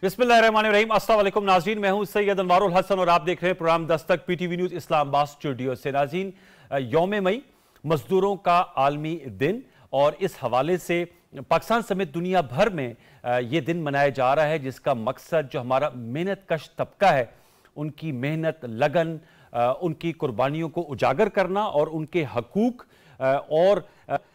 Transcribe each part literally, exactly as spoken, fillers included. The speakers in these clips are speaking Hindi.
बिस्मिल्लाहिर्रहमानिर्रहीम। अस्सलाम वालेकुम नाज़रीन, मैं हूं सैयद अनवारुल हसन और आप देख रहे हैं programme Dastak PTV news Islamabad studio से। नाज़रीन, यौम मई मजदूरों का आलमी दिन और इस हवाले से पाकिस्तान समेत दुनिया भर में ये दिन मनाया जा रहा है, जिसका मकसद जो हमारा मेहनत कश तबका है उनकी मेहनत, लगन, उनकी कुर्बानियों को उजागर करना और उनके हकूक और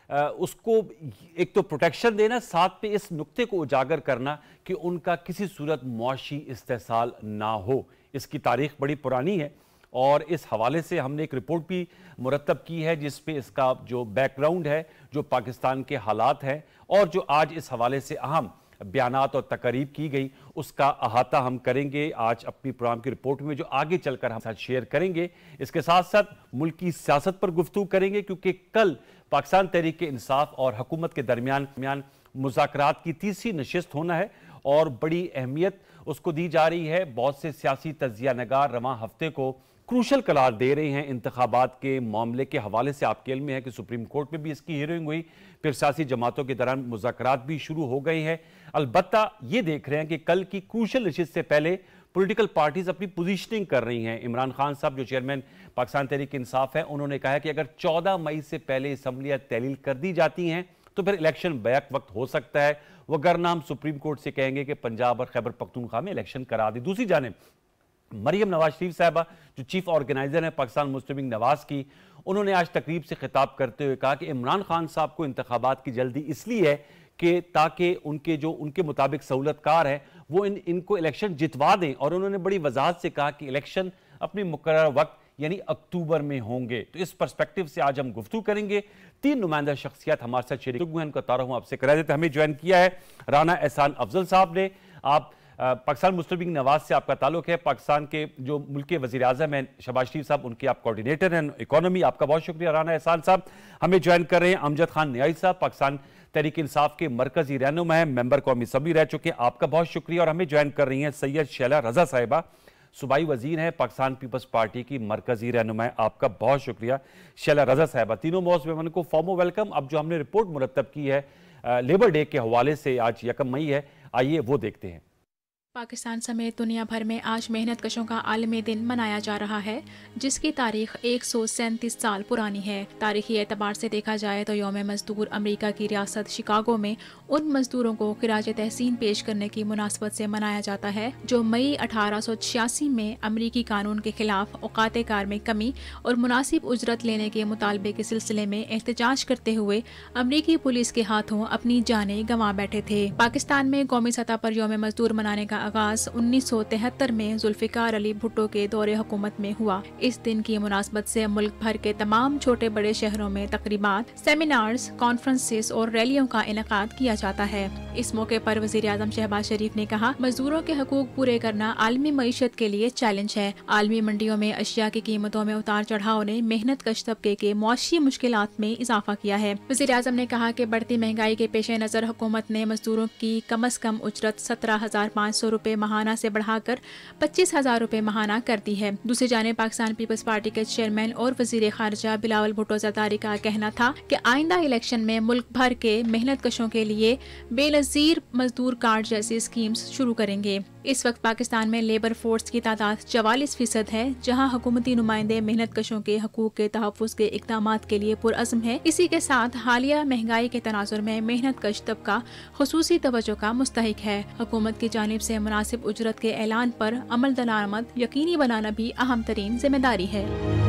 उसको एक तो प्रोटेक्शन देना, साथ पे इस नुक्ते को उजागर करना कि उनका किसी सूरत मुआशी इस्तेसाल ना हो। इसकी तारीख बड़ी पुरानी है और इस हवाले से हमने एक रिपोर्ट भी मुरतब की है जिस पे इसका जो बैकग्राउंड है, जो पाकिस्तान के हालात हैं और जो आज इस हवाले से अहम बयानात और तकरीब की गई, उसका अहाता हम करेंगे आज अपनी प्रोग्राम की रिपोर्ट में, जो आगे चलकर हम साथ शेयर करेंगे। इसके साथ साथ मुल्क की सियासत पर गुफ्तगू करेंगे, क्योंकि कल पाकिस्तान तहरीक इंसाफ और हुकूमत के दरमियान मुज़ाकरात की तीसरी नशिस्त होना है और बड़ी अहमियत उसको दी जा रही है। बहुत से सियासी तज्जिया नगार रवां हफ्ते को क्रूशल करार दे रहे हैं इंतखाबात के मामले के हवाले से। आपके इल्म में है कि सुप्रीम कोर्ट में भी इसकी हियरिंग हुई, फिर सियासी जमातों के दौरान मुज़ाकरात भी शुरू हो गए हैं। अलबत्ता ये देख रहे हैं कि कल की क्रूशल नशिस्त से पहले पॉलिटिकल पार्टीज अपनी पोजीशनिंग कर रही हैं। इमरान खान साहब जो चेयरमैन पाकिस्तान तहरीक इंसाफ है, उन्होंने कहा है कि अगर चौदह मई से पहले असम्बलियां तहलील कर दी जाती हैं तो फिर इलेक्शन बैक वक्त हो सकता है, वगरना हम सुप्रीम कोर्ट से कहेंगे कि पंजाब और खैबर पख्तूनख्वा में इलेक्शन करा दी। दूसरी जानिब मरियम नवाज शरीफ साहबा जो चीफ ऑर्गेनाइजर हैं पाकिस्तान मुस्लिम लीग नवाज की, उन्होंने आज तकरीब से खिताब करते हुए कहा कि इमरान खान साहब को इंतखाबात की जल्दी इसलिए है कि ताकि उनके जो उनके मुताबिक सहूलतकार है वो इन इनको इलेक्शन जितवा दें। और उन्होंने बड़ी वजाहत से कहा कि इलेक्शन अपने मुकर्रर वक्त यानी अक्टूबर में होंगे। तो इस पर्सपेक्टिव से आज हम गुफ्तगू करेंगे। तीन नुमाइंदा शख्सियत हमारे साथ शरीक हैं, उनका तारुफ आपसे करा देते। हमें ज्वाइन किया है राना एहसान अफजल साहब ने। आप पाकिस्तान मुस्लिम लीग नवाज से आपका ताल्लुक है। पाकिस्तान के जो मुल्क के वज़ीर आज़म हैं शहबाज शरीफ साहब, उनके आप कोऑर्डिनेटर हैं इकोनॉमी। आपका बहुत शुक्रिया राना एहसान साहब। हमें ज्वाइन कर रहे हैं अमजद खान न्याई साहब, पाकिस्तान तहरीक इंसाफ के मरकजी रहनुमा है, मेंबर कौमी असम्बली रह चुके हैं, आपका बहुत शुक्रिया। और हमें ज्वाइन कर रही हैं सैयद शैला रजा साहिबा, सूबाई वजीर हैं पाकिस्तान पीपल्स पार्टी की मरकजी रहनुमा है, आपका बहुत शुक्रिया शैला रजा साहिबा। तीनों मौजूद मेहमान को फॉर्मो वेलकम। अब जो हमने रिपोर्ट मुरतब की है लेबर डे के हवाले से, आज यकम मई है, आइए वो देखते हैं। पाकिस्तान समेत दुनिया भर में आज मेहनत कशों का आलमी दिन मनाया जा रहा है, जिसकी तारीख एक सौ सैंतीस साल पुरानी है। तारीखी एतबार से देखा जाए तो यौम मजदूर अमेरिका की रियासत शिकागो में उन मजदूरों को खिराज तहसीन पेश करने की मुनासबत से मनाया जाता है जो मई अठारह सौ छियासी में अमरीकी कानून के खिलाफ औकात कार में कमी और मुनासिब उजरत लेने के मुतालबे के सिलसिले में एहतजाज करते हुए अमरीकी पुलिस के हाथों अपनी जानें गंवा बैठे थे। पाकिस्तान में कौमी सतह पर यौम मजदूर मनाने का आगाज उन्नीस सौ तिहत्तर में जुल्फिकार अली भुट्टो के दौरे हुकूमत में हुआ। इस दिन की मुनासबत से मुल्क भर के तमाम छोटे बड़े शहरों में तकरीबात, सेमिनार्स, कॉन्फ्रेंसेस और रैलियों का इनेकाद किया जाता है। इस मौके पर वजीर आजम शहबाज शरीफ ने कहा, मजदूरों के हकूक पूरे करना आलमी मईशत के लिए चैलेंज है। आलमी मंडियों में अशिया की कीमतों में उतार चढ़ाव ने मेहनत कश तबके के मुआशी मुश्किलात में इजाफा किया है। वजीर आजम ने कहा कि बढ़ती महंगाई के पेश नजर हुकूमत ने मजदूरों की कम अज कम उजरत सत्रह हजार पाँच सौ रुपए महाना से बढ़ाकर पच्चीस हजार रुपए महाना कर दी है। दूसरी जाने पाकिस्तान पीपल्स पार्टी के चेयरमैन और वजीर खारजा बिलावल भुट्टो जरदारी का कहना था कि आइंदा इलेक्शन में मुल्क भर के मेहनत कशों के लिए बेनजीर मजदूर कार्ड जैसी स्कीम्स शुरू करेंगे। इस वक्त पाकिस्तान में लेबर फोर्स की तादाद चवालीस फीसद है, जहाँ हुकूमती नुमाइंदे मेहनत कशों के हकूक के तहफ़्फ़ुज़ के इक़दामात के लिए पुरअज़्म है। इसी के साथ हालिया महंगाई के तनाजुर में मेहनत कश तबका खुसूसी तवज्जो का मुस्तहिक है। हुकूमत की जानिब से मुनासिब उजरत के ऐलान पर अमल दरामद यकीनी बनाना भी अहम तरीन जिम्मेदारी है।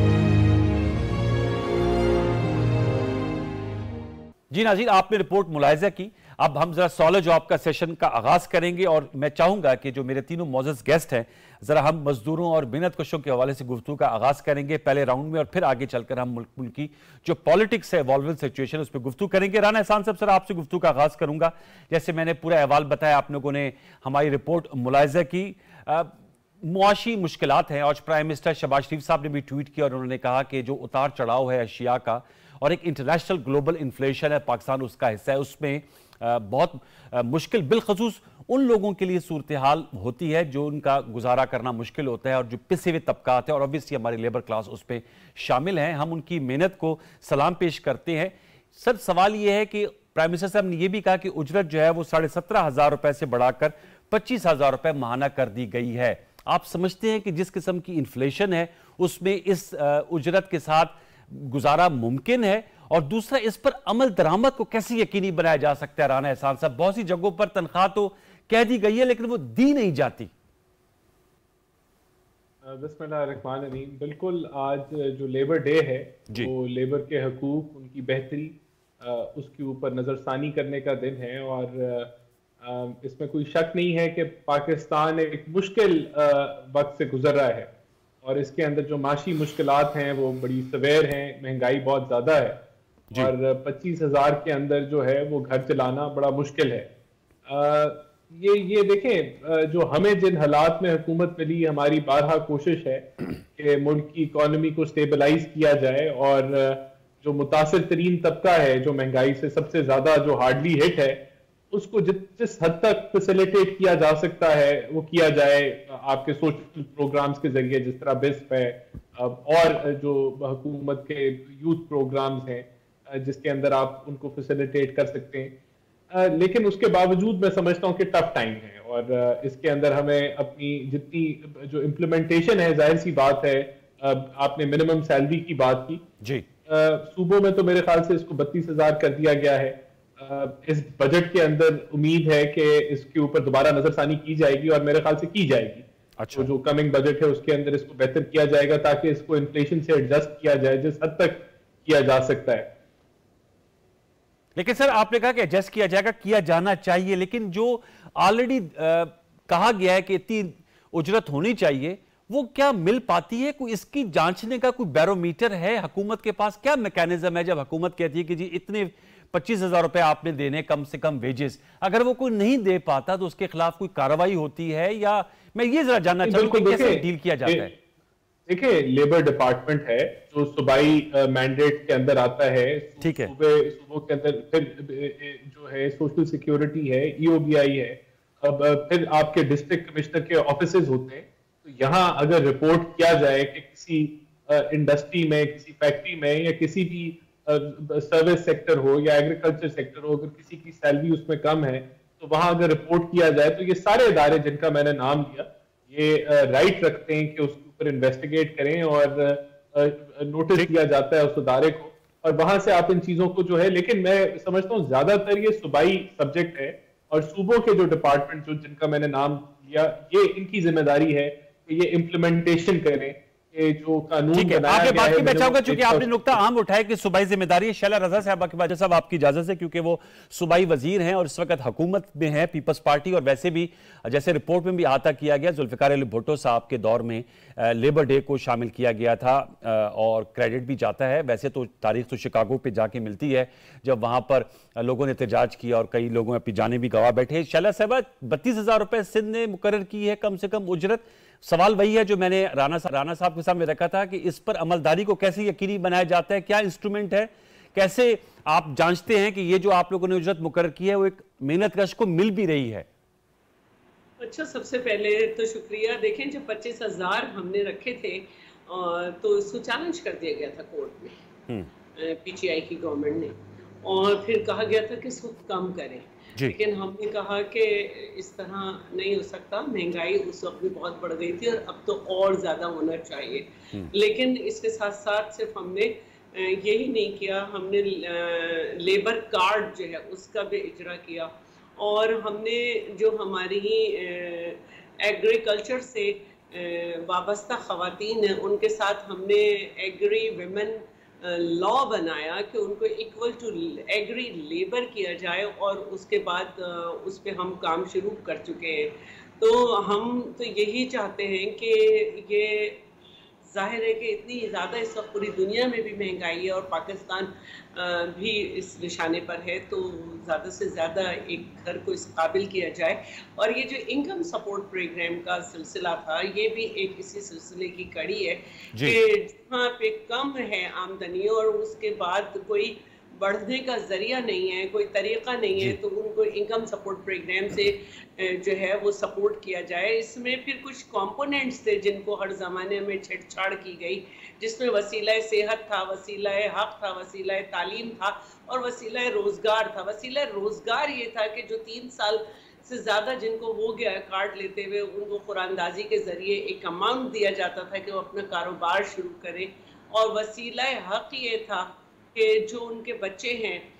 जी नाज़रीन, आपने रिपोर्ट मुलाहिजा की। अब हम जरा सवाल जवाब का सेशन का आगाज करेंगे और मैं चाहूंगा कि जो मेरे तीनों मौजूद गेस्ट हैं, जरा हम मजदूरों और मेहनत कशों के हवाले से गुफ्तगू का आगाज करेंगे पहले राउंड में, और फिर आगे चलकर हम मुल्क मुल्क की जो पॉलिटिक्स है, इवॉल्विंग सिचुएशन, उस पर गुफ्तगू करेंगे। राना एहसान साहब, सर आपसे गुफ्तगू का आगाज करूंगा। जैसे मैंने पूरा अहवाल बताया, आप लोगों ने हमारी रिपोर्ट मुलाहिजा की, मुआशी मुश्किलात हैं। आज प्राइम मिनिस्टर शहबाज शरीफ साहब ने भी ट्वीट किया और उन्होंने कहा कि जो उतार चढ़ाव है अशिया का और एक इंटरनेशनल ग्लोबल इन्फ्लेशन है, पाकिस्तान उसका हिस्सा है, उसमें बहुत मुश्किल बिलखसूस उन लोगों के लिए सूरत हाल होती है जो उनका गुजारा करना मुश्किल होता है और जो पिसे हुए तबकात है, और ऑब्वियसली हमारी लेबर क्लास उस पर शामिल हैं। हम उनकी मेहनत को सलाम पेश करते हैं। सर, सवाल यह है कि प्राइम मिनिस्टर साहब ने यह भी कहा कि उजरत जो है वो साढ़े सत्रह हजार रुपए से बढ़ाकर पच्चीस हजार रुपए माहाना कर दी गई है। आप समझते हैं कि जिस किस्म की इन्फ्लेशन है उसमें इस उजरत के साथ गुजारा मुमकिन है? और दूसरा, इस पर अमल दरामद को कैसे यकीनी बनाया जा सकता है? राना एहसान साहब, बहुत सी जगहों पर तनख्वाह तो कह दी गई है लेकिन वो दी नहीं जाती। बिस्मिल्लाहिर्रहमानिर्रहीम। बिल्कुल, आज जो लेबर डे है वो लेबर के हकूक, उनकी बेहतरी, उसके ऊपर नज़रसानी करने का दिन है। और इसमें कोई शक नहीं है कि पाकिस्तान एक मुश्किल वक्त से गुजर रहा है और इसके अंदर जो माशी मुश्किलात हैं वो बड़ी सवेर हैं। महंगाई बहुत ज़्यादा है और पच्चीस हज़ार के अंदर जो है वो घर चलाना बड़ा मुश्किल है। आ, ये ये देखें, जो हमें जिन हालात में हुकूमत मिली, हमारी बारहा कोशिश है कि मुल्क की इकॉनमी को स्टेबलाइज किया जाए और जो मुतासिर तरीन तबका है, जो महंगाई से सबसे ज्यादा जो हार्डली हिट है, उसको जिस जिस हद तक फैसिलिटेट किया जा सकता है वो किया जाए। आपके सोशल प्रोग्राम्स के जरिए, जिस तरह बिस्प है और जो हुकूमत के यूथ प्रोग्राम्स हैं जिसके अंदर आप उनको फैसिलिटेट कर सकते हैं। Uh, लेकिन उसके बावजूद मैं समझता हूँ कि टफ टाइम है और uh, इसके अंदर हमें अपनी जितनी जो इम्प्लीमेंटेशन है, जाहिर सी बात है, uh, आपने मिनिमम सैलरी की बात की जी, uh, सूबों में तो मेरे ख्याल से इसको बत्तीस हजार कर दिया गया है। uh, इस बजट के अंदर उम्मीद है कि इसके ऊपर दोबारा नजरसानी की जाएगी और मेरे ख्याल से की जाएगी। अच्छा। तो जो कमिंग बजट है उसके अंदर इसको बेहतर किया जाएगा ताकि इसको इन्फ्लेशन से एडजस्ट किया जाए जिस हद तक किया जा सकता है। लेकिन सर, आपने कहा कि एडजस्ट किया जाएगा, किया जाना चाहिए, लेकिन जो ऑलरेडी कहा गया है कि इतनी उजरत होनी चाहिए, वो क्या मिल पाती है? कोई इसकी जांचने का कोई बैरोमीटर है हुकूमत के पास? क्या मैकेनिज्म है जब हुकूमत कहती है कि जी इतने पच्चीस हजार रुपए आपने देने कम से कम वेजेस, अगर वो कोई नहीं दे पाता तो उसके खिलाफ कोई कार्रवाई होती है? या मैं ये जरा जानना चाहूंगा कि कैसे डील किया जाता है? देखिए, लेबर डिपार्टमेंट है जो सूबाई मैंडेट के अंदर आता है। ठीक है। सूबे सूबों के अंदर फिर जो है सोशल सिक्योरिटी है, ईओबीआई है, अब फिर आपके डिस्ट्रिक्ट कमिश्नर के ऑफिसेज होते हैं। तो यहाँ अगर रिपोर्ट किया जाए कि किसी इंडस्ट्री में, किसी फैक्ट्री में या किसी भी सर्विस सेक्टर हो या एग्रीकल्चर सेक्टर हो, अगर किसी की सैलरी उसमें कम है तो वहां अगर रिपोर्ट किया जाए तो ये सारे इदारे जिनका मैंने नाम लिया, ये राइट रखते हैं कि उसके ऊपर इन्वेस्टिगेट करें और नोटिस दिया जाता है उस इदारे को और वहां से आप इन चीजों को जो है। लेकिन मैं समझता हूँ ज्यादातर ये सूबाई सब्जेक्ट है और सूबों के जो डिपार्टमेंट जो जिनका मैंने नाम लिया, ये इनकी जिम्मेदारी है कि ये इम्प्लीमेंटेशन करें जो कानून बनाया गया है। मैं चाहूंगा चूंकि आपने नुकता आम उठाया कि सूबाई जिम्मेदारी है, शैला रजा साहब के बाद साहब आपकी इजाजत से, क्योंकि वो सूबाई वजीर हैं और इस वक्त हुकूमत में है पीपल्स पार्टी, और वैसे भी जैसे रिपोर्ट में भी आता किया गया, जुल्फिकार अली भुट्टो साहब के दौर में लेबर डे को शामिल किया गया था और क्रेडिट भी जाता है। वैसे तो तारीख तो शिकागो पे जाके मिलती है जब वहां पर लोगों ने एहतजाज किया और कई लोगों अपनी जाने भी गवा बैठे। शैला साहब, बत्तीस हजार रुपए सिंध ने मुकर्रर की है कम से कम उजरत। सवाल वही है जो मैंने राना राना साहब के सामने रखा था कि इस पर अमलदारी को कैसे यकीनी बनाया जाता है? क्या इंस्ट्रूमेंट है? कैसे आप जांचते हैं कि ये जो आप लोगों ने उजरत मुकर्रर की है वो एक मेहनतकश को मिल भी रही है? अच्छा, सबसे पहले तो शुक्रिया। देखें, जब पच्चीस हजार हमने रखे थे तो इसको चैलेंज कर दिया गया था कोर्ट में, पीटीआई की गवर्नमेंट ने, और फिर कहा गया था कि इसको कम करें। लेकिन हमने कहा कि इस तरह नहीं हो सकता, महंगाई उस वक्त भी बहुत बढ़ गई थी और अब तो और ज्यादा होना चाहिए। लेकिन इसके साथ साथ सिर्फ हमने यही नहीं किया, हमने लेबर कार्ड जो है उसका भी इजरा किया और हमने जो हमारी एग्रीकल्चर से वाबस्ता खवातीन हैं उनके साथ हमने एग्री विमेन लॉ बनाया कि उनको इक्वल टू एग्री लेबर किया जाए और उसके बाद उस पर हम काम शुरू कर चुके हैं। तो हम तो यही चाहते हैं कि ये जाहिर है कि इतनी ज़्यादा इस वक्त पूरी दुनिया में भी महंगाई है और पाकिस्तान भी इस निशाने पर है, तो ज़्यादा से ज़्यादा एक घर को इस काबिल किया जाए। और ये जो इनकम सपोर्ट प्रोग्राम का सिलसिला था, ये भी एक इसी सिलसिले की कड़ी है कि जहाँ पे कम है आमदनी और उसके बाद कोई बढ़ने का जरिया नहीं है, कोई तरीका नहीं है, तो उनको इनकम सपोर्ट प्रोग्राम से जो है वो सपोर्ट किया जाए। इसमें फिर कुछ कंपोनेंट्स थे जिनको हर ज़माने में छेड़छाड़ की गई, जिसमें वसीला सेहत था, वसीला हक था, वसीला तालीम था और वसीला रोज़गार था। वसीला रोज़गार ये था कि जो तीन साल से ज़्यादा जिनको हो गया कार्ड लेते हुए, उनको कुरानदाजी के ज़रिए एक अमाउंट दिया जाता था कि वो अपना कारोबार शुरू करें। और वसीला हक़ ये था कि जो उनके बच्चे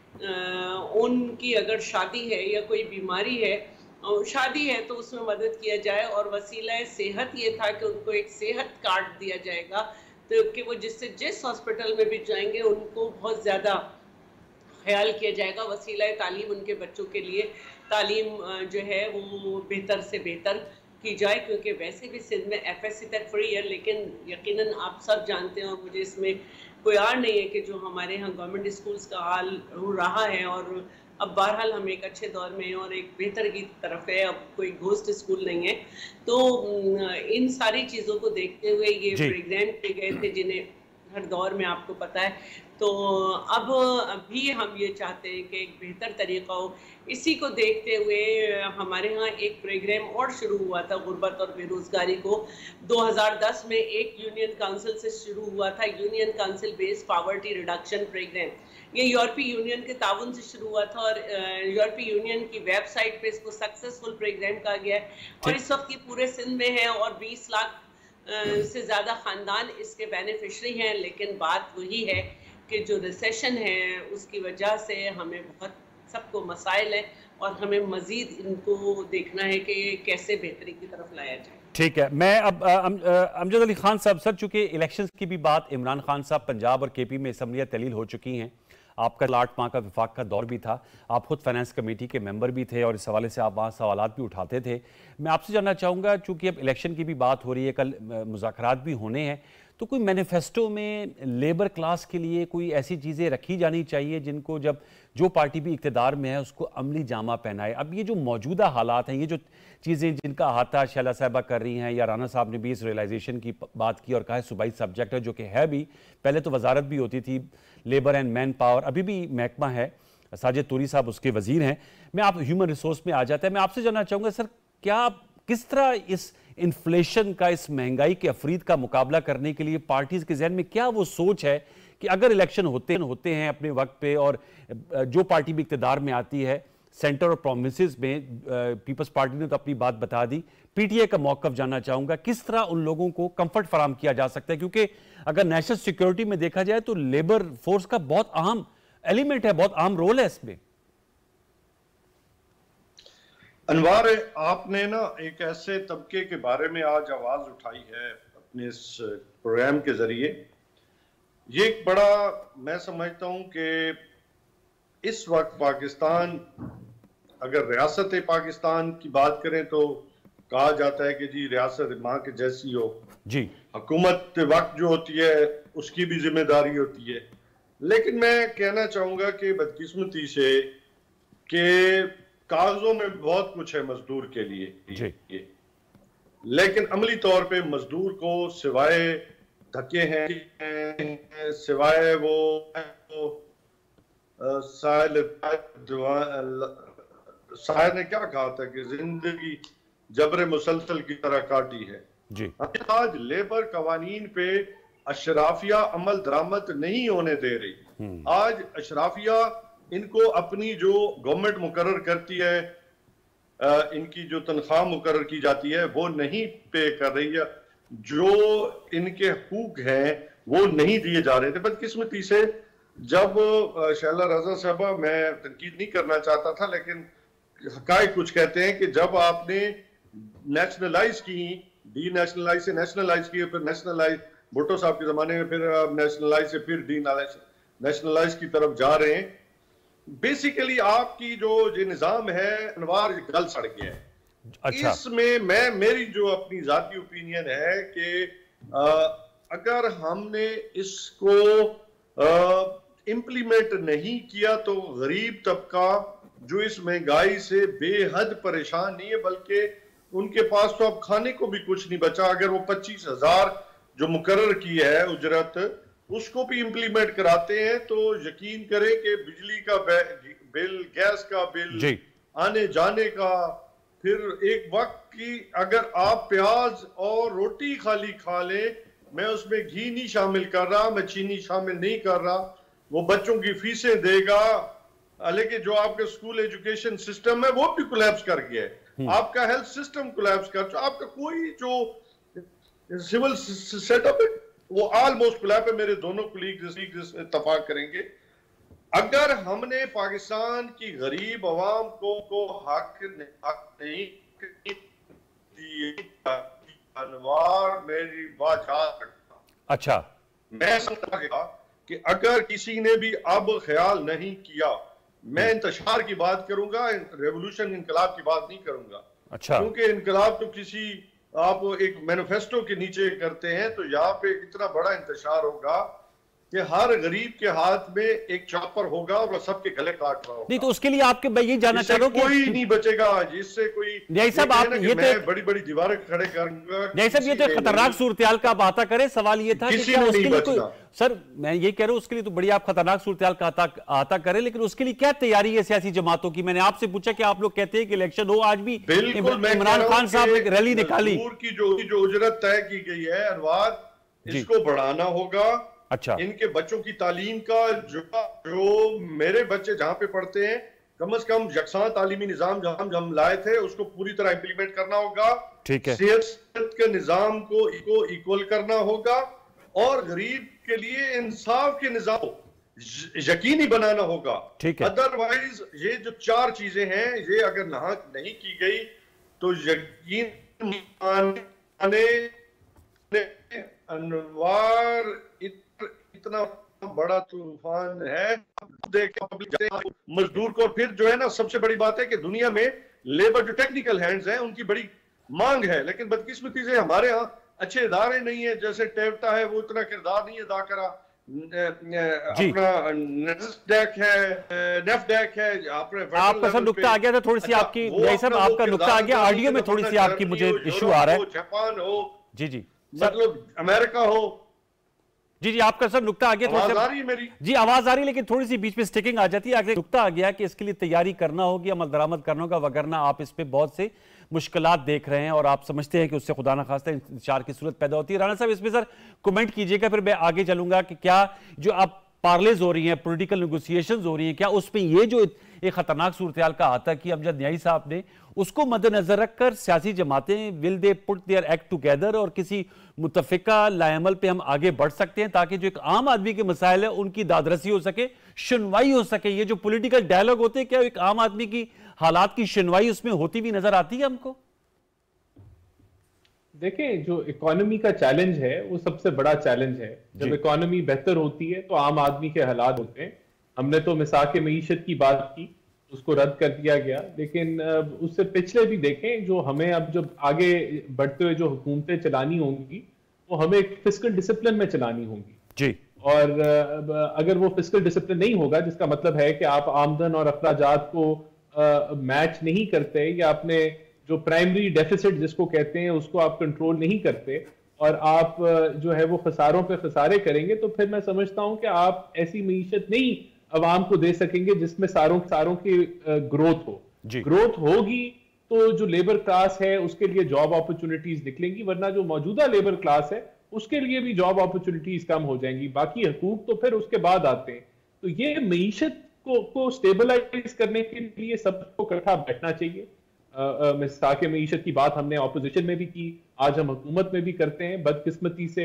हैं उनकी अगर शादी है या कोई बीमारी है, शादी है तो उसमें मदद किया जाए। और वसीला सेहत ये था कि उनको एक सेहत कार्ड दिया जाएगा, तो कि वो जिससे जिस हॉस्पिटल में भी जाएंगे उनको बहुत ज़्यादा ख्याल किया जाएगा। वसीला तालीम उनके बच्चों के लिए तालीम जो है वो बेहतर से बेहतर की जाए, क्योंकि वैसे भी सिंध में एफ एस सी तक फ्री है, लेकिन यकीनन आप सब जानते हैं और मुझे इसमें कोई आड़ नहीं है कि जो हमारे यहाँ गवर्नमेंट स्कूल्स का हाल रहा है, और अब बहरहाल हम एक अच्छे दौर में हैं और एक बेहतर की तरफ है, अब कोई घोस्ट स्कूल नहीं है। तो इन सारी चीज़ों को देखते हुए ये प्रोग्राम किए गए थे जिन्हें हर दौर में आपको पता है। तो अब भी हम ये चाहते हैं कि एक बेहतर तरीका हो। इसी को देखते हुए हमारे यहाँ एक प्रोग्राम और शुरू हुआ था गुर्बत और बेरोज़गारी को। दो हज़ार दस में एक यूनियन काउंसिल से शुरू हुआ था, union council based poverty reduction programme. ये यूरोपीय यूनियन के ताउन से शुरू हुआ था और यूरोपीय यूनियन की वेबसाइट पे इसको सक्सेसफुल प्रोग्राम कहा गया है और इस वक्त ये पूरे सिंध में है और बीस लाख से ज़्यादा ख़ानदान इसके बेनिफिशरी हैं। लेकिन बात वही है कि जो रिसेशन है उसकी वजह से हमें बहुत सबको मसाइल है और हमें मज़ीद इनको देखना है कि कैसे बेहतरी की तरफ लाया जाए। ठीक है, मैं अब अमजद अली खान साहब, सर चूंकि इलेक्शंस की भी बात, इमरान खान साहब पंजाब और के पी में असम्बलियाँ तहलील हो चुकी हैं, आपका आठ माह का विफाक का दौर भी था, आप खुद फाइनेंस कमेटी के मेंबर भी थे और इस हवाले से आप वहाँ सवालात भी उठाते थे। मैं आपसे जानना चाहूँगा, चूँकि अब इलेक्शन की भी बात हो रही है, कल मुज़ाकरात भी होने हैं, तो कोई मैनिफेस्टो में लेबर क्लास के लिए कोई ऐसी चीज़ें रखी जानी चाहिए जिनको जब जो पार्टी भी इक़्तिदार में है उसको अमली जामा पहनाए। अब ये जो मौजूदा हालात हैं, ये जो चीज़ें जिनका अहाता शैला साहबा कर रही हैं या राना साहब ने भी इस रियलाइजेशन की बात की और कहा सूबाई सब्जेक्ट है, जो कि है भी, पहले तो वजारत भी होती थी लेबर एंड मैन पावर, अभी भी महकमा है, साजिद तूरी साहब उसके वजीर हैं। मैं आप ह्यूमन रिसोर्स में आ जाता है, मैं आपसे जानना चाहूँगा सर, क्या किस तरह इस इन्फ्लेशन का, इस महंगाई के अफरीद का मुकाबला करने के लिए पार्टीज के जहन में क्या वो सोच है कि अगर इलेक्शन होते होते हैं अपने वक्त पे और जो पार्टी भी इक़्तिदार में आती है, सेंटर और प्रोमिसेस में पीपल्स पार्टी ने तो अपनी बात बता दी, पीटीए का मौक़िफ़ जानना चाहूंगा, किस तरह उन लोगों को कंफर्ट फराम किया जा सकता है, क्योंकि अगर नेशनल सिक्योरिटी में देखा जाए तो लेबर फोर्स का बहुत अहम एलिमेंट है, बहुत अहम रोल है इसमें। अनवार, आपने ना एक ऐसे तबके के बारे में आज आवाज उठाई है अपने इस प्रोग्राम के जरिए। ये एक बड़ा, मैं समझता हूं कि इस वक्त पाकिस्तान, अगर रियासत पाकिस्तान की बात करें तो कहा जाता है कि जी रियासत माँ के जैसी हो जी, हुकूमत वक्त जो होती है उसकी भी जिम्मेदारी होती है। लेकिन मैं कहना चाहूंगा कि बदकिस्मती से कि कागजों में बहुत कुछ है मजदूर के लिए जी, लेकिन अमली तौर पे मजदूर को सिवाय धक्के हैं, सिवाय वो, वो शायर ने क्या कहा था कि जिंदगी जबरे मुसलसल की तरह काटी है जी। आज लेबर कवानीन पे अशराफिया अमल दरामद नहीं होने दे रही। आज अशराफिया इनको अपनी जो गवर्नमेंट मुकर्रर करती है, इनकी जो तनख्वाह मुकर्रर की जाती है वो नहीं पे कर रही है, जो इनके हुकूक हैं वो नहीं दिए जा रहे थे। बदकिस्मती से जब शैला रजा साहबा, मैं तनकीद नहीं करना चाहता था लेकिन हकायक कुछ कहते हैं कि जब आपने नेशनलाइज की, डी नेशनलाइज से नेशनलाइज की, फिर नेशनलाइज भुट्टो साहब के जमाने में, फिर नेशनलाइज से फिर डी नेशनलाइज की तरफ जा रहे हैं। बेसिकली आपकी जो ये निजाम है अनवार गल सड़ गया है। अच्छा। इसमें मैं, मेरी जो अपनी जाती ओपिनियन है कि अगर हमने इसको इम्प्लीमेंट नहीं किया तो गरीब तबका जो इस महंगाई से बेहद परेशान नहीं है, बल्कि उनके पास तो अब खाने को भी कुछ नहीं बचा। अगर वो पच्चीस हजार जो मुकर्रर की है उजरत, उसको भी इम्प्लीमेंट कराते हैं तो यकीन करें कि बिजली का बिल, गैस का बिल, आने जाने का, फिर एक वक्त की अगर आप प्याज और रोटी खाली खा लें, मैं उसमें घी नहीं शामिल कर रहा, मैं चीनी शामिल नहीं कर रहा, वो बच्चों की फीसें देगा, लेकिन जो आपका स्कूल एजुकेशन सिस्टम है वो भी कोलैप्स कर गया है, आपका हेल्थ सिस्टम कोलैप्स कर, आपका कोई जो सिविल सेटअप है वो ऑलमोस्ट कोलैप्स है। मेरे दोनों कोलीग इत्तेफाक करेंगे, अगर हमने पाकिस्तान की गरीब अवाम को को हक नहीं दिए, अनवार मेरी बात याद रखना। अच्छा, मैं समझा कि अगर किसी ने भी अब ख्याल नहीं किया, मैं इंतशार की बात करूंगा, रेवोल्यूशन इनकलाब की बात नहीं करूंगा। अच्छा, क्योंकि इनकलाब तो किसी आप एक मैनिफेस्टो के नीचे करते हैं, तो यहाँ पे इतना बड़ा इंतशार होगा कि हर गरीब के हाथ में एक चॉपर होगा और वो सबके गले काट रहा होगा। नहीं तो उसके लिए आपके मैं ये जानना चाह रहा हूं कि कोई नहीं बचेगा जिससे कोई यही सब आप ये तो बड़ी बड़ी दीवारें खड़े करूंगा, यही सब ये तो खतरनाक सूरत-हाल का आप आता करें। सवाल ये था कि क्या उसके लिए कोई, सर मैं ये कह रहा हूं उसके लिए तो बड़ी आप खतरनाक सूरत-हाल का आता आता करें, लेकिन उसके लिए क्या तैयारी है सियासी जमातों की? मैंने आपसे पूछा कि आप लोग कहते हैं कि इलेक्शन हो, आज भी इमरान खान साहब ने रैली निकाली, की जो जो उजरत तय की गई है अनवार, इसको बढ़ाना होगा। अच्छा, इनके बच्चों की तालीम का जो जो मेरे बच्चे जहां पे पढ़ते हैं, कम से कम यकसा तालीमी निजाम जहां हम लाए थे उसको पूरी तरह इंप्लीमेंट करना होगा। ठीक है, सेहत के निजाम को इको इक्वल करना होगा और गरीब के लिए इंसाफ के निजाम यकीनी बनाना होगा। ठीक है, अदरवाइज ये जो चार चीजें हैं ये अगर ना नहीं की गई तो यकीन आने अनवार इतना बड़ा तूफान है, मजदूर को फिर जो है ना, सबसे बड़ी बात है कि दुनिया में लेबर जो टेक्निकल हैंड्स हैं उनकी बड़ी मांग है, लेकिन बदकिस्मती से हमारे यहाँ अच्छे इदारे नहीं है। जैसे टेवटा है वो इतना किरदार नहीं अदा करा, अपना नेस्डेक है, नेफ्डेक है, आपका सब नुक्ता आ गया था, थोड़ी सी आपकी यही सब आपका नुक्ता आ गया, ऑडियो में थोड़ी सी आपकी मुझे इशू आ रहा है। जापान हो, जी जी, मतलब अमेरिका हो, जी जी आपका सब नुक्ता आ गया, आवाज आ रही है मेरी? जी आवाज आ रही है, लेकिन थोड़ी सी बीच में स्टिकिंग आ जाती है। आगे नुक्ता आ गया कि इसके लिए तैयारी करना होगी, अमल दरामद करना होगा, वगरना आप इस पे बहुत से मुश्किलात देख रहे हैं और आप समझते हैं कि उससे खुदा ना खास्ता इंतजार की सूरत पैदा होती है। राणा साहब इसमें सर कमेंट कीजिएगा, फिर मैं आगे चलूंगा कि क्या जो आप पार्लेज हो रही हैं, पॉलिटिकल नेगोशिएशंस हो रही हैं, क्या उसमें ये जो एक खतरनाक सूरत का आता कि अमजद न्याई साहब ने उसको मद्देनजर रखकर सियासी जमातें will they put their act together और किसी मुतफिका लाएमल पे हम आगे बढ़ सकते हैं ताकि जो एक आम आदमी के मसाइल है उनकी दादरसी हो सके, सुनवाई हो सके। ये जो पॉलिटिकल डायलॉग होते हैं, क्या एक आम आदमी की हालात की सुनवाई उसमें होती भी नजर आती है हमको? देखें, जो इकोनॉमी का चैलेंज है वो सबसे बड़ा चैलेंज है। जब इकोनॉमी बेहतर होती है तो आम आदमी के हालात होते हैं। हमने तो मिसाक मईशत की बात की, उसको रद्द कर दिया गया, लेकिन उससे पिछले भी देखें, जो हमें अब जब आगे बढ़ते हुए जो हुकूमतें चलानी होंगी वो हमें एक फिस्कल डिसिप्लिन में चलानी होंगी जी। और अगर वो फिस्कल डिसिप्लिन नहीं होगा, जिसका मतलब है कि आप आमदन और अखराजात को मैच नहीं करते या अपने जो प्राइमरी डेफिसिट जिसको कहते हैं उसको आप कंट्रोल नहीं करते और आप जो है वो खसारों पे खसारे करेंगे, तो फिर मैं समझता हूं कि आप ऐसी मईशत नहीं अवाम को दे सकेंगे जिसमें सारों सारों की ग्रोथ हो। ग्रोथ होगी तो जो लेबर क्लास है उसके लिए जॉब अपॉर्चुनिटीज निकलेंगी, वरना जो मौजूदा लेबर क्लास है उसके लिए भी जॉब अपॉर्चुनिटीज कम हो जाएंगी। बाकी हकूक तो फिर उसके बाद आते हैं। तो ये मईशत को, को स्टेबलाइज करने के लिए सबको इकट्ठा बैठना चाहिए। मिसाक मईशत की बात हमने ऑपोजिशन में भी की, आज हम हुकूमत में भी करते हैं। बदकिस्मती से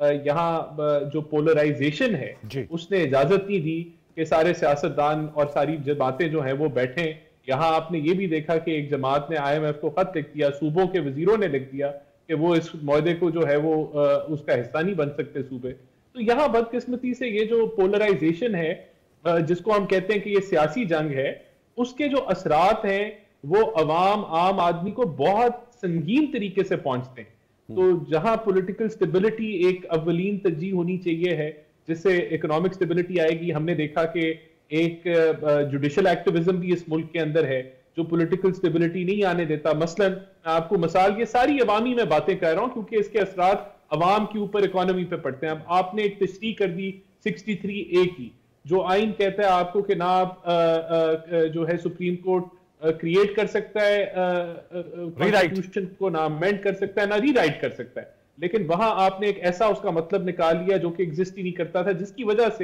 यहाँ जो पोलराइजेशन है उसने इजाजत नहीं दी कि सारे सियासतदान और सारी जमातें जो हैं वो बैठें। यहाँ आपने ये भी देखा कि एक जमात ने आई एम एफ को खत लिख दिया, सूबों के वजीरों ने लिख दिया कि वो इस मुआहदे को जो है वो उसका हिस्सा नहीं बन सकते सूबे। तो यहाँ बदकिस्मती से ये जो पोलराइजेशन है, जिसको हम कहते हैं कि ये सियासी जंग है, उसके जो असरात हैं वो अवाम आम आदमी को बहुत संगीन तरीके से पहुंचते हैं। तो जहां पॉलिटिकल स्टेबिलिटी एक अव्वलीन तरजीह होनी चाहिए है, जिससे इकोनॉमिक स्टेबिलिटी आएगी। हमने देखा कि एक जुडिशल एक्टिविज्म भी इस मुल्क के अंदर है जो पॉलिटिकल स्टेबिलिटी नहीं आने देता। मसलन आपको मिसाल, ये सारी अवामी में बातें कर रहा हूं क्योंकि इसके असरात अवाम के ऊपर इकोनॉमी पे पड़ते हैं। अब आपने एक तशरीह कर दी तिरसठ ए की, जो आइन कहता है आपको कि ना आप जो है सुप्रीम कोर्ट क्रिएट कर सकता है कॉन्स्टिट्यूशन को, ना अमेंड कर सकता है, ना रीराइट कर सकता है। लेकिन वहां आपने एक ऐसा उसका मतलब निकाल लिया जो कि एग्जिस्ट ही नहीं करता था, जिसकी वजह से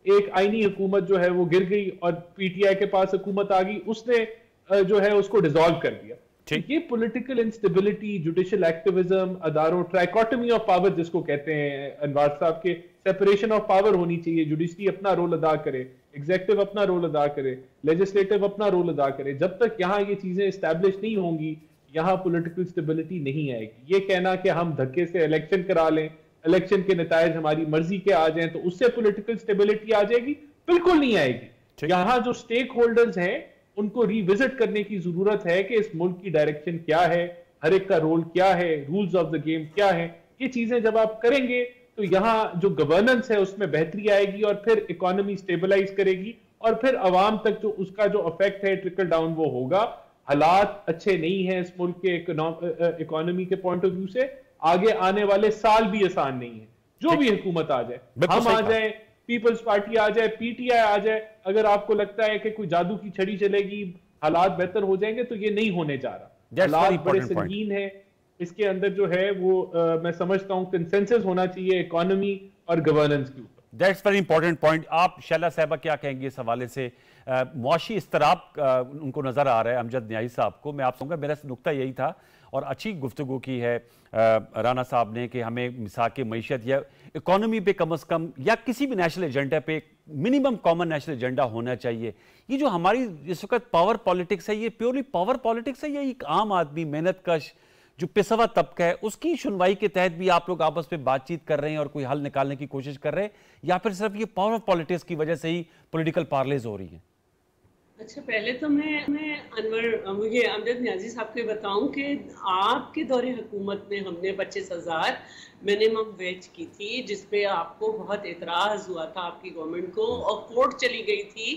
एक आईनी हुकूमत जो है वो गिर गई और पीटीआई के पास हुकूमत आ गई, उसने जो है उसको डिसॉल्व कर दिया। ये पॉलिटिकल इंस्टेबिलिटी, जुडिशियल एक्टिविज्म, अदारों, ट्राइकोटमी ऑफ पावर जिसको कहते हैं अनवर साहब के, सेपरेशन ऑफ पावर होनी चाहिए, जुडिशरी अपना रोल अदा करे, एग्जीक्यूटिव अपना रोल अदा करे, लेजिस्लेटिव अपना रोल अदा करे। जब तक यहाँ ये चीजें एस्टैब्लिश नहीं होंगी, यहाँ पॉलिटिकल स्टेबिलिटी नहीं आएगी। ये कहना कि हम धक्के से इलेक्शन करा लें, इलेक्शन के नतायज हमारी मर्जी के आ जाएं तो उससे पॉलिटिकल स्टेबिलिटी आ जाएगी, बिल्कुल नहीं आएगी। यहाँ जो स्टेक होल्डर्स हैं उनको रिविजिट करने की जरूरत है कि इस मुल्क की डायरेक्शन क्या है, हर एक का रोल क्या है, रूल्स ऑफ द गेम क्या है। ये चीजें जब आप करेंगे तो यहाँ जो गवर्नेंस है उसमें बेहतरी आएगी और फिर इकोनॉमी स्टेबलाइज करेगी और फिर अवाम तक जो उसका जो इफेक्ट है ट्रिकल डाउन वो होगा। हालात अच्छे नहीं है इस मुल्क के इकोनॉमी के पॉइंट ऑफ व्यू से, आगे आने वाले साल भी आसान नहीं है। जो भी हुकूमत आ जाए, हम आ जाए, पीपल्स पार्टी आ जाए, पीटीआई आ जाए, अगर आपको लगता है कि कोई जादू की छड़ी चलेगी, हालात बेहतर हो जाएंगे, तो ये नहीं होने जा रहा। हालात बड़े संगीन है, इसके अंदर जो है वो आ, मैं समझता हूँ कंसेंसस होना चाहिए इकोनॉमी और गवर्नेंस के ऊपर। That's very important point. आप शैला साहबा क्या कहेंगे इस हवाले से? मुआशी इस्तराब उनको नजर आ रहा है अमजद न्याई साहब को। मैं आप कहूँगा मेरा नुक्ता यही था और अच्छी गुफ्तगू की है राना साहब ने कि हमें मिसाक मईशत या इकोनॉमी पे कम अज़ कम या किसी भी नेशनल एजेंडा पे मिनिमम कॉमन नेशनल एजेंडा होना चाहिए। ये जो हमारी इस वक्त पावर पॉलिटिक्स है, ये प्योरली पावर पॉलिटिक्स है या एक आम आदमी, मेहनत कश जो पेशवा तबका है, उसकी सुनवाई के तहत भी आप लोग आपस में बातचीत कर रहे हैं और कोई हल निकालने की कोशिश कर रहे हैं, या फिर सिर्फ ये पावर पॉलिटिक्स की वजह से ही पॉलिटिकल पार्लेज हो रही है? अच्छा, पहले तो मैं मैं अनवर मुझे अमजद न्याजी साहब को बताऊं कि आपके दौरे हुकूमत में हमने पच्चीस हजार मिनिमम वेज की थी, जिसपे आपको बहुत एतराज़ हुआ था आपकी गवर्नमेंट को और कोर्ट चली गई थी।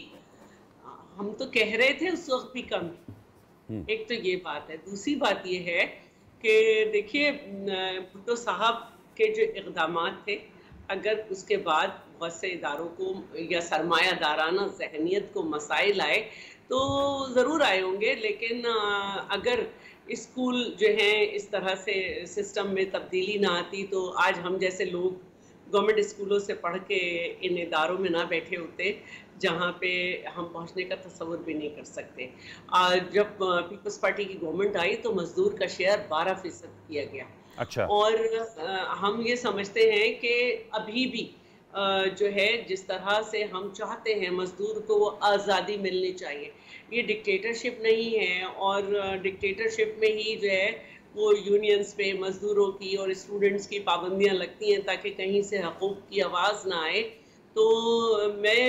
हम तो कह रहे थे उस वक्त भी कम। एक तो ये बात है। दूसरी बात ये है कि देखिए भुट्टो साहब के जो इक़दामात थे, अगर उसके बाद बहुत से इदारों को या सरमायादाराना जहनीत को मसाइल आए तो ज़रूर आए होंगे, लेकिन अगर स्कूल जो हैं इस तरह से सिस्टम में तब्दीली ना आती तो आज हम जैसे लोग गवर्नमेंट स्कूलों से पढ़ के इन इदारों में ना बैठे होते जहाँ पे हम पहुँचने का तस्वुर भी नहीं कर सकते। जब पीपल्स पार्टी की गवर्नमेंट आई तो मजदूर का शेयर बारह फीसद किया गया। अच्छा। और हम ये समझते हैं कि अभी भी जो है जिस तरह से हम चाहते हैं मजदूर को आज़ादी मिलनी चाहिए, ये डिक्टेटरशिप नहीं है। और डिक्टेटरशिप में ही जो है वो यूनियंस पे मजदूरों की और स्टूडेंट्स की पाबंदियां लगती हैं ताकि कहीं से हकूक़ की आवाज़ ना आए। तो मैं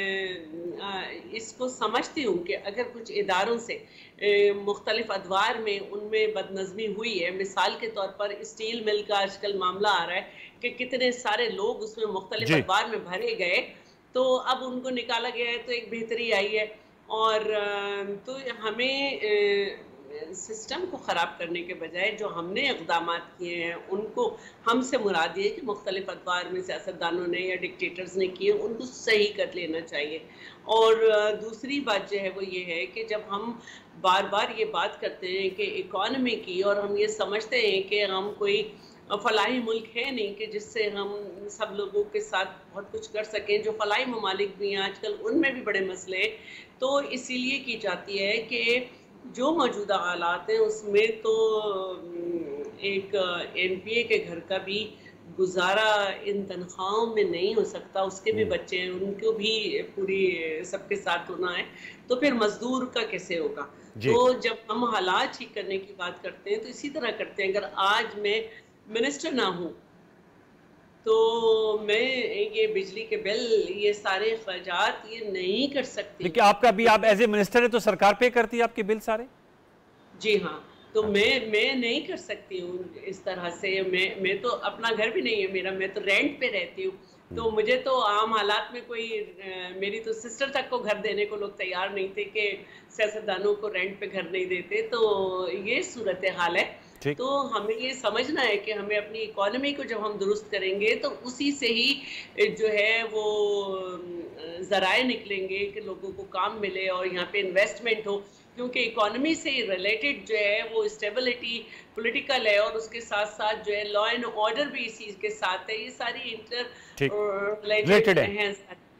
इसको समझती हूँ कि अगर कुछ इदारों से मुख्तलिफ अदवार में उनमें बदनज़मी हुई है, मिसाल के तौर पर स्टील मिल का आजकल मामला आ रहा है कि कितने सारे लोग उसमें मुख्तलिफ अदवार में भरे गए, तो अब उनको निकाला गया है तो एक बेहतरी आई है। और तो हमें सिस्टम को ख़राब करने के बजाय जो हमने इक़दामात किए हैं उनको, हमसे मुराद ये कि मुख्तलिफ अदवार में सियासतदानों ने या डिक्टेटर्स ने किए, उनको सही कर लेना चाहिए। और दूसरी बात जो है वो ये है कि जब हम बार बार ये बात करते हैं कि इकॉनमी की, और हम ये समझते हैं कि हम कोई फलाही मुल्क है नहीं कि जिससे हम सब लोगों के साथ बहुत कुछ कर सकें, जो फलाही ममालिक भी हैं आजकल उनमें भी बड़े मसले हैं, तो इसीलिए की जाती है कि जो मौजूदा हालात हैं उसमें तो एक एमपीए के घर का भी गुजारा इन तनख्वाहों में नहीं हो सकता, उसके भी बच्चे हैं, उनको भी पूरी सबके साथ होना है, तो फिर मजदूर का कैसे होगा? तो जब हम हालात ठीक करने की बात करते हैं तो इसी तरह करते हैं। अगर आज मैं मिनिस्टर ना हूँ तो मैं ये बिजली के बिल, ये सारे खर्चात ये नहीं कर सकती। लेकिन आपका भी, आप एज ए मिनिस्टर है तो सरकार पे करती है आपके बिल सारे? जी हाँ, तो मैं मैं नहीं कर सकती हूँ इस तरह से। मैं मैं तो अपना घर भी नहीं है मेरा, मैं तो रेंट पे रहती हूँ, तो मुझे तो आम हालात में कोई, मेरी तो सिस्टर तक को घर देने को लोग तैयार नहीं थे कि सियासतदानों को रेंट पे घर नहीं देते। तो ये सूरत हाल है। तो हमें ये समझना है कि हमें अपनी इकोनॉमी को जब हम दुरुस्त करेंगे तो उसी से ही जो है वो ज़राए निकलेंगे कि लोगों को काम मिले और यहाँ पे इन्वेस्टमेंट हो, क्योंकि इकोनॉमी से रिलेटेड जो है वो स्टेबिलिटी पॉलिटिकल है और उसके साथ साथ जो है लॉ एंड ऑर्डर भी इसी के साथ है। ये सारी इंटर रिलेटेड हैं।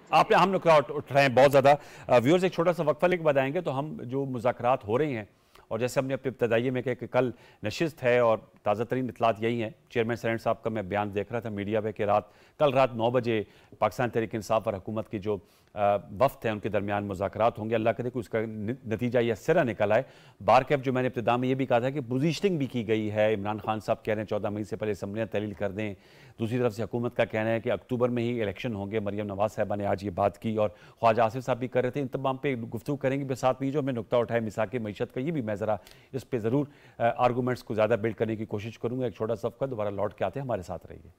आपने हम नुकता उठ रहे हैं बहुत ज़्यादा। व्यूअर्स एक छोटा सा वक्फा लेकर बताएंगे तो हम जो मुज़ाकरात हो रही हैं, और जैसे हमने अपने इब्तदाइये में कहा कि कल नशिस्त है और ताज़ा तरीन इतलात यही हैं। चेयरमैन सेनेट साहब का मैं बयान देख रहा था मीडिया पे कि रात कल रात नौ बजे पाकिस्तान तहरीक इंसाफ और हुकूमत की जो वफ्त है उनके दरमियान मुज़ाकरात होंगे। अल्लाह करे कि उसका नतीजा या सिरा निकल आए। बार कैफ जो मैंने इब्तिदा में ये भी कहा था कि पोजीशनिंग भी की गई है। इमरान खान साहब कह रहे हैं चौदह मई से पहले असम्बलियाँ तहलील कर दें। दूसरी तरफ से हुकूमत का कहना है कि अक्टूबर में ही इलेक्शन होंगे। मरियम नवाज साहबा ने आज ये बात की और ख्वाजा आसिफ साहब भी कर रहे थे। इन तमाम पे गुफ्तगू करेंगे। साथ में जो हमें नुकता उठाए मिसाक मईशत का, ये भी मैं ज़रा इस पर ज़रूर आर्गूमेंट्स को ज़्यादा बिल्ड करने की कोशिश करूँगा। एक छोटा सा दोबारा लौट के आते हैं, हमारे साथ रहिए।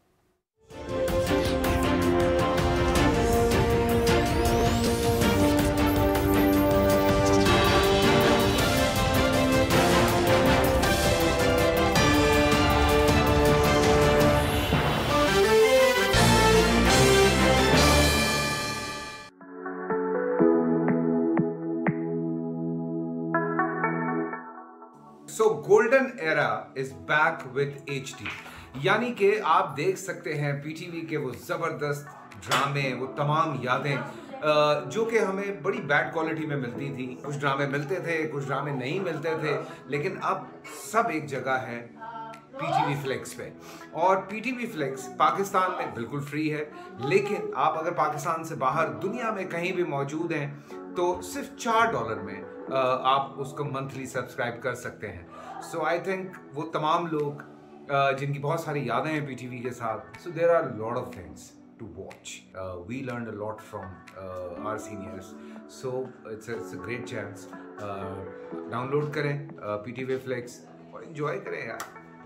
So golden era is back with H D, यानी कि आप देख सकते हैं पीटीवी के वो ज़बरदस्त ड्रामे, वो तमाम यादें जो कि हमें बड़ी बैड क्वालिटी में मिलती थी। कुछ ड्रामे मिलते थे, कुछ ड्रामे नहीं मिलते थे, लेकिन अब सब एक जगह है पीटीवी फ्लेक्स पे। और पीटीवी फ्लेक्स पाकिस्तान में बिल्कुल फ्री है, लेकिन आप अगर पाकिस्तान से बाहर दुनिया में कहीं भी मौजूद हैं तो सिर्फ चार डॉलर में आप उसको मंथली सब्सक्राइब कर सकते हैं। सो आई थिंक वो तमाम लोग जिनकी बहुत सारी यादें हैं पीटीवी के साथ, so there are lot of things to watch. We learn a lot from our seniors, so it's it's a great chance. Download करें पीटीवी फ्लेक्स और एंजॉय करें यार।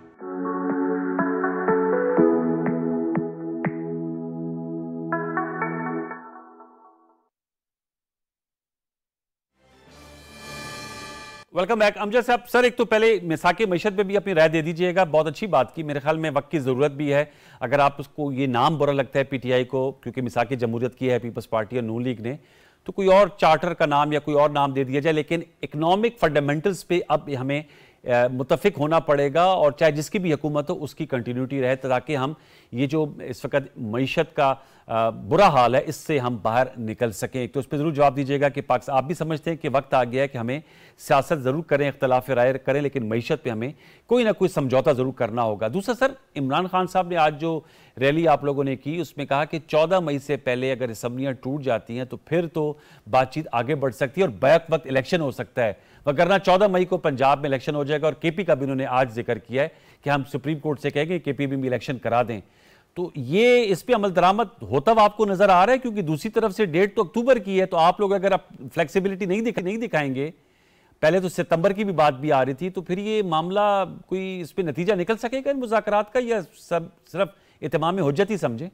वेलकम बैक अमजद साहब। सर एक तो पहले मिसाके मईशत पे भी अपनी राय दे दीजिएगा। बहुत अच्छी बात की, मेरे ख्याल में वक्त की ज़रूरत भी है। अगर आप उसको ये नाम बुरा लगता है पीटीआई को, क्योंकि मिसाके जमहूरियत की है पीपल्स पार्टी और नून लीग ने, तो कोई और चार्टर का नाम या कोई और नाम दे दिया जाए। लेकिन इकनॉमिक फंडामेंटल्स पे अब हमें मुतफिक होना पड़ेगा, और चाहे जिसकी भी हुकूमत हो उसकी कंटिन्यूटी रहे, ताकि हम ये जो इस वक्त मईशत का आ, बुरा हाल है इससे हम बाहर निकल सकें। तो उस पर ज़रूर जवाब दीजिएगा कि पाकिस्तान आप भी समझते हैं कि वक्त आ गया है कि हमें सियासत ज़रूर करें, इख्तलाफ राय करें, लेकिन मईशत पे हमें कोई ना कोई समझौता ज़रूर करना होगा। दूसरा सर, इमरान खान साहब ने आज जो रैली आप लोगों ने की उसमें कहा कि चौदह मई से पहले अगर असम्बलियाँ टूट जाती हैं तो फिर तो बातचीत आगे बढ़ सकती है और बैक वक्त इलेक्शन हो सकता है। वगरना चौदह मई को पंजाब में इलेक्शन हो जाएगा। और के पी का भी उन्होंने आज जिक्र किया है कि हम सुप्रीम कोर्ट से कहेंगे के पी में भी इलेक्शन करा दें। तो ये इस पे अमल दरामद होता हुआ आपको नजर आ रहा है? क्योंकि दूसरी तरफ से डेट तो अक्टूबर की है, तो आप लोग अगर आप फ्लेक्सिबिलिटी नहीं दिखा नहीं दिखाएंगे, पहले तो सितंबर की भी बात भी आ रही थी, तो फिर ये मामला कोई इस पे नतीजा निकल सकेगा इन मुज़ाकरात का, या सब सिर्फ इत्माम हुज्जत ही समझे?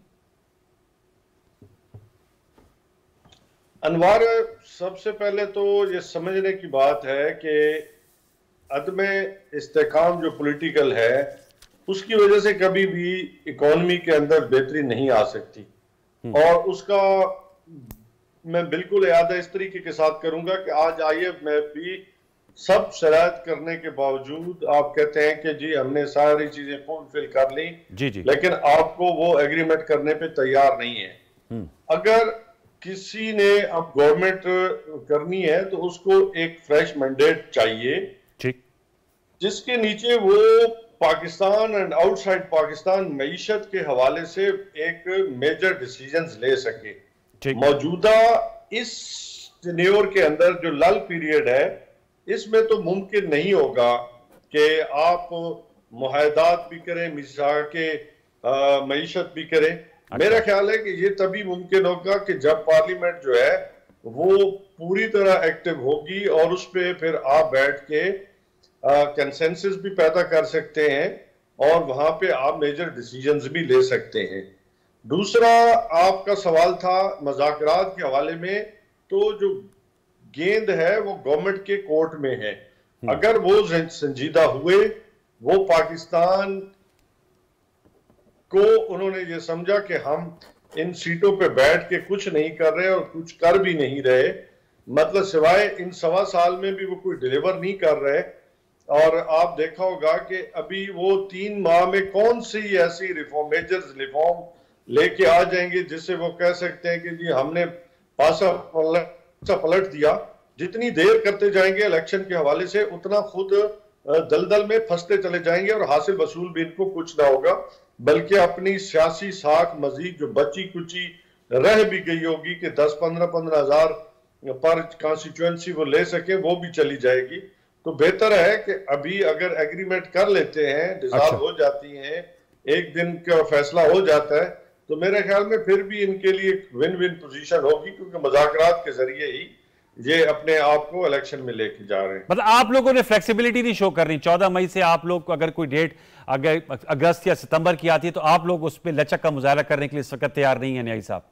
अनवार, सबसे पहले तो ये समझने की बात है कि अदम इस्तेकाम जो पॉलिटिकल है उसकी वजह से कभी भी इकोनॉमी के अंदर बेहतरी नहीं आ सकती। और उसका मैं बिल्कुल याद है इस तरीके के साथ करूंगा कि आज आईएफ में भी सब शराइत करने के बावजूद आप कहते हैं कि जी हमने सारी चीजें फुलफिल कर ली, जी जी, लेकिन आपको वो एग्रीमेंट करने पे तैयार नहीं है। अगर किसी ने अब गवर्नमेंट करनी है तो उसको एक फ्रेश मैंडेट चाहिए, ठीक, जिसके नीचे वो पाकिस्तान एंड आउटसाइड पाकिस्तान मईशत के हवाले से एक मेजर डिसीजंस ले सके। मौजूदा इस टेन्योर के अंदर जो लल पीरियड है इसमें तो मुमकिन नहीं होगा कि आप मुआहदात भी करें, मिसाके मईशत भी करें। अच्छा। मेरा ख्याल है कि ये तभी मुमकिन होगा कि जब पार्लियामेंट जो है वो पूरी तरह एक्टिव होगी और उस पर फिर आप बैठ के कंसेंसस भी पैदा कर सकते हैं और वहां पे आप मेजर डिसीजंस भी ले सकते हैं। दूसरा आपका सवाल था मुज़ाकरात के हवाले में, तो जो गेंद है वो गवर्नमेंट के कोर्ट में है। अगर वो संजीदा हुए, वो पाकिस्तान को उन्होंने ये समझा कि हम इन सीटों पे बैठ के कुछ नहीं कर रहे और कुछ कर भी नहीं रहे, मतलब सिवाय इन सवा साल में भी वो कोई डिलीवर नहीं कर रहे। और आप देखा होगा कि अभी वो तीन माह में कौन सी ऐसी रिफॉर्म मेजर रिफॉर्म लेके आ जाएंगे जिससे वो कह सकते हैं कि जी हमने पासा पलट पलट दिया। जितनी देर करते जाएंगे इलेक्शन के हवाले से उतना खुद दलदल में फंसते चले जाएंगे और हासिल वसूल भी इनको कुछ ना होगा, बल्कि अपनी सियासी साख मजीद जो बची कुची रह भी गई होगी कि दस पंद्रह पंद्रह हजार पर कॉन्स्टिट्यूएंसी वो ले सके, वो भी चली जाएगी। तो बेहतर है कि अभी अगर एग्रीमेंट कर लेते हैं, डिसॉल्व अच्छा। हो जाती हैं, एक दिन का फैसला हो जाता है, तो मेरे ख्याल में फिर भी इनके लिए विन विन पोजीशन होगी, क्योंकि मुज़ाकरात के जरिए ही ये अपने आप को इलेक्शन में लेके जा रहे हैं। मतलब आप लोगों ने फ्लेक्सिबिलिटी नहीं शो करनी। चौदह मई से आप लोग अगर कोई डेट अगर अगस्त या सितंबर की आती है तो आप लोग उस पर लचक का मुजाहरा करने के लिए इस वक्त तैयार नहीं है न्यायी साहब?